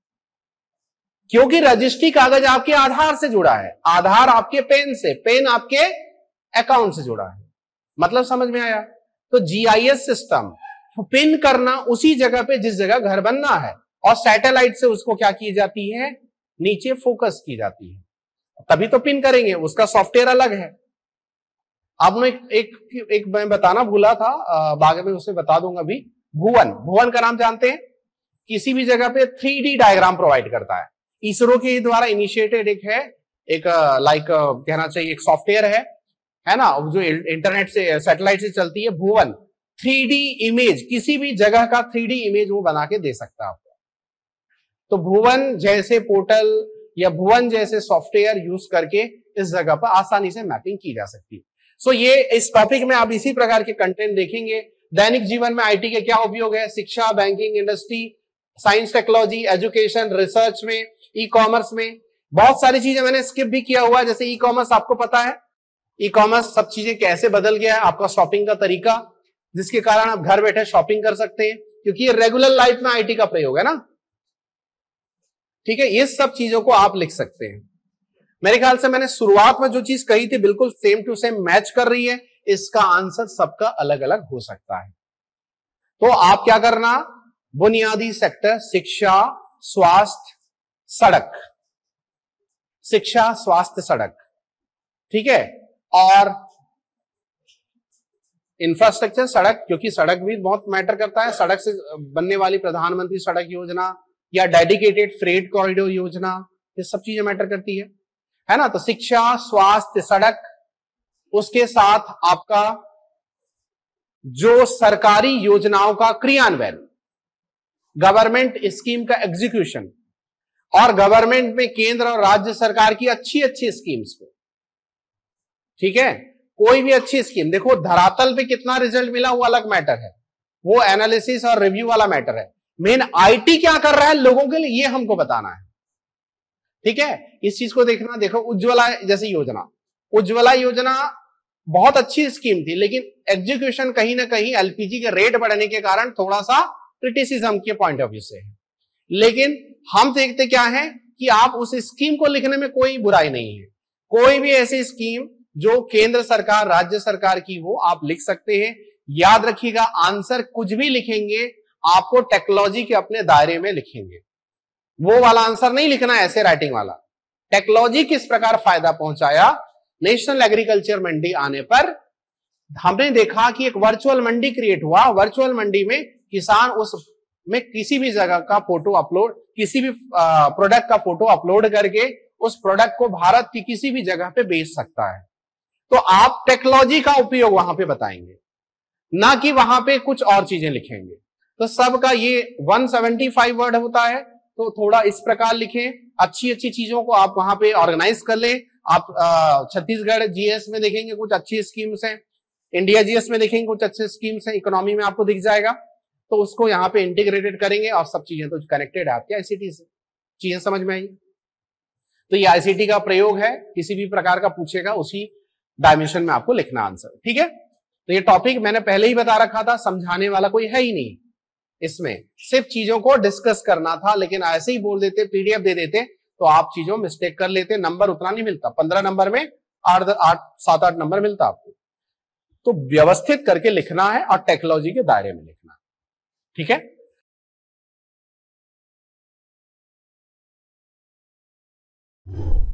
क्योंकि रजिस्ट्री कागज आपके आधार से जुड़ा है, आधार आपके पेन से, पेन आपके अकाउंट से जुड़ा है। मतलब समझ में आया। तो जीआईएस सिस्टम पिन करना उसी जगह पे जिस जगह घर बनना है, और सैटेलाइट से उसको क्या की जाती है, नीचे फोकस की जाती है, तभी तो पिन करेंगे, उसका सॉफ्टवेयर अलग है। आपने एक, एक, एक मैं बताना भूला था, बाद में उसे बता दूंगा अभी। भुवन, भुवन का नाम जानते हैं, किसी भी जगह पे थ्री डी डायग्राम प्रोवाइड करता है, इसरो के द्वारा इनिशिएटेड एक है, एक लाइक कहना चाहिए एक सॉफ्टवेयर है है ना, जो इंटरनेट से, सैटेलाइट से चलती है। भुवन थ्री डी इमेज, किसी भी जगह का थ्री डी इमेज वो बना के दे सकता है आपको। तो भुवन जैसे पोर्टल या भुवन जैसे सॉफ्टवेयर यूज करके इस जगह पर आसानी से मैपिंग की जा सकती है। सो ये इस टॉपिक में आप इसी प्रकार के कंटेंट देखेंगे। दैनिक जीवन में आईटी के क्या उपयोग है, शिक्षा, banking, industry, science, technology, education, research में, ई कॉमर्स में बहुत सारी चीजें मैंने स्किप भी किया हुआ है। जैसे ई कॉमर्स आपको पता है, ई कॉमर्स सब चीजें कैसे बदल गया है, आपका शॉपिंग का तरीका, जिसके कारण आप घर बैठे शॉपिंग कर सकते हैं, क्योंकि ये रेगुलर लाइफ में आईटी का प्रयोग है ना। ठीक है, ये सब चीजों को आप लिख सकते हैं। मेरे ख्याल से मैंने शुरुआत में जो चीज कही थी बिल्कुल सेम टू सेम मैच कर रही है। इसका आंसर सबका अलग अलग हो सकता है। तो आप क्या करना, बुनियादी सेक्टर, शिक्षा, स्वास्थ्य, सड़क, शिक्षा, स्वास्थ्य, सड़क, ठीक है, और इंफ्रास्ट्रक्चर, सड़क, क्योंकि सड़क भी बहुत मैटर करता है। सड़क से बनने वाली प्रधानमंत्री सड़क योजना या डेडिकेटेड फ्रेट कॉरिडोर योजना, ये सब चीजें मैटर करती है, है ना। तो शिक्षा, स्वास्थ्य, सड़क, उसके साथ आपका जो सरकारी योजनाओं का क्रियान्वयन, गवर्नमेंट स्कीम का एग्जीक्यूशन, और गवर्नमेंट में केंद्र और राज्य सरकार की अच्छी अच्छी स्कीम्स को, ठीक है, कोई भी अच्छी स्कीम, देखो धरातल पे कितना रिजल्ट मिला वो अलग मैटर है, वो एनालिसिस और रिव्यू वाला मैटर है। मेन आईटी क्या कर रहा है लोगों के लिए, ये हमको बताना है, ठीक है। इस चीज को देखना। देखो उज्ज्वला जैसी योजना, उज्ज्वला योजना बहुत अच्छी स्कीम थी, लेकिन एग्जीक्यूशन कहीं ना कहीं एलपीजी के रेट बढ़ने के कारण थोड़ा सा क्रिटिसिज्म के पॉइंट ऑफ व्यू से है। लेकिन हम देखते क्या है कि आप उस स्कीम को लिखने में कोई बुराई नहीं है। कोई भी ऐसी स्कीम जो केंद्र सरकार राज्य सरकार की हो आप लिख सकते हैं। याद रखिएगा आंसर कुछ भी लिखेंगे आपको टेक्नोलॉजी के अपने दायरे में लिखेंगे, वो वाला आंसर नहीं लिखना है ऐसे राइटिंग वाला। टेक्नोलॉजी किस प्रकार फायदा पहुंचाया, नेशनल एग्रीकल्चर मंडी आने पर हमने देखा कि एक वर्चुअल मंडी क्रिएट हुआ। वर्चुअल मंडी में किसान उस में किसी भी जगह का फोटो अपलोड, किसी भी प्रोडक्ट का फोटो अपलोड करके उस प्रोडक्ट को भारत की किसी भी जगह पे बेच सकता है। तो आप टेक्नोलॉजी का उपयोग वहां पे बताएंगे, ना कि वहां पे कुछ और चीजें लिखेंगे। तो सबका ये एक सौ पचहत्तर वर्ड होता है, तो थोड़ा इस प्रकार लिखें। अच्छी अच्छी चीजों को आप वहां पे ऑर्गेनाइज कर लें। आप छत्तीसगढ़ जीएस में देखेंगे कुछ अच्छी स्कीम्स हैं, इंडिया जीएस में देखेंगे कुछ अच्छे स्कीम्स हैं, इकोनॉमी में आपको दिख जाएगा, तो उसको यहाँ पे इंटीग्रेटेड करेंगे और सब चीजें तो कनेक्टेड है आपके आईसीटी से। चीजें समझ में आई? तो ये आईसीटी का प्रयोग है, किसी भी प्रकार का पूछेगा उसी डायमेंशन में आपको लिखना आंसर। ठीक है, तो ये टॉपिक मैंने पहले ही बता रखा था, समझाने वाला कोई है ही नहीं इसमें, सिर्फ चीजों को डिस्कस करना था। लेकिन ऐसे ही बोल देते, पीडीएफ दे देते तो आप चीजों में मिस्टेक कर लेते, नंबर उतना नहीं मिलता। पंद्रह नंबर में आठ आठ सात आठ नंबर मिलता आपको। तो व्यवस्थित करके लिखना है और टेक्नोलॉजी के दायरे में लिखना है। ठीक है।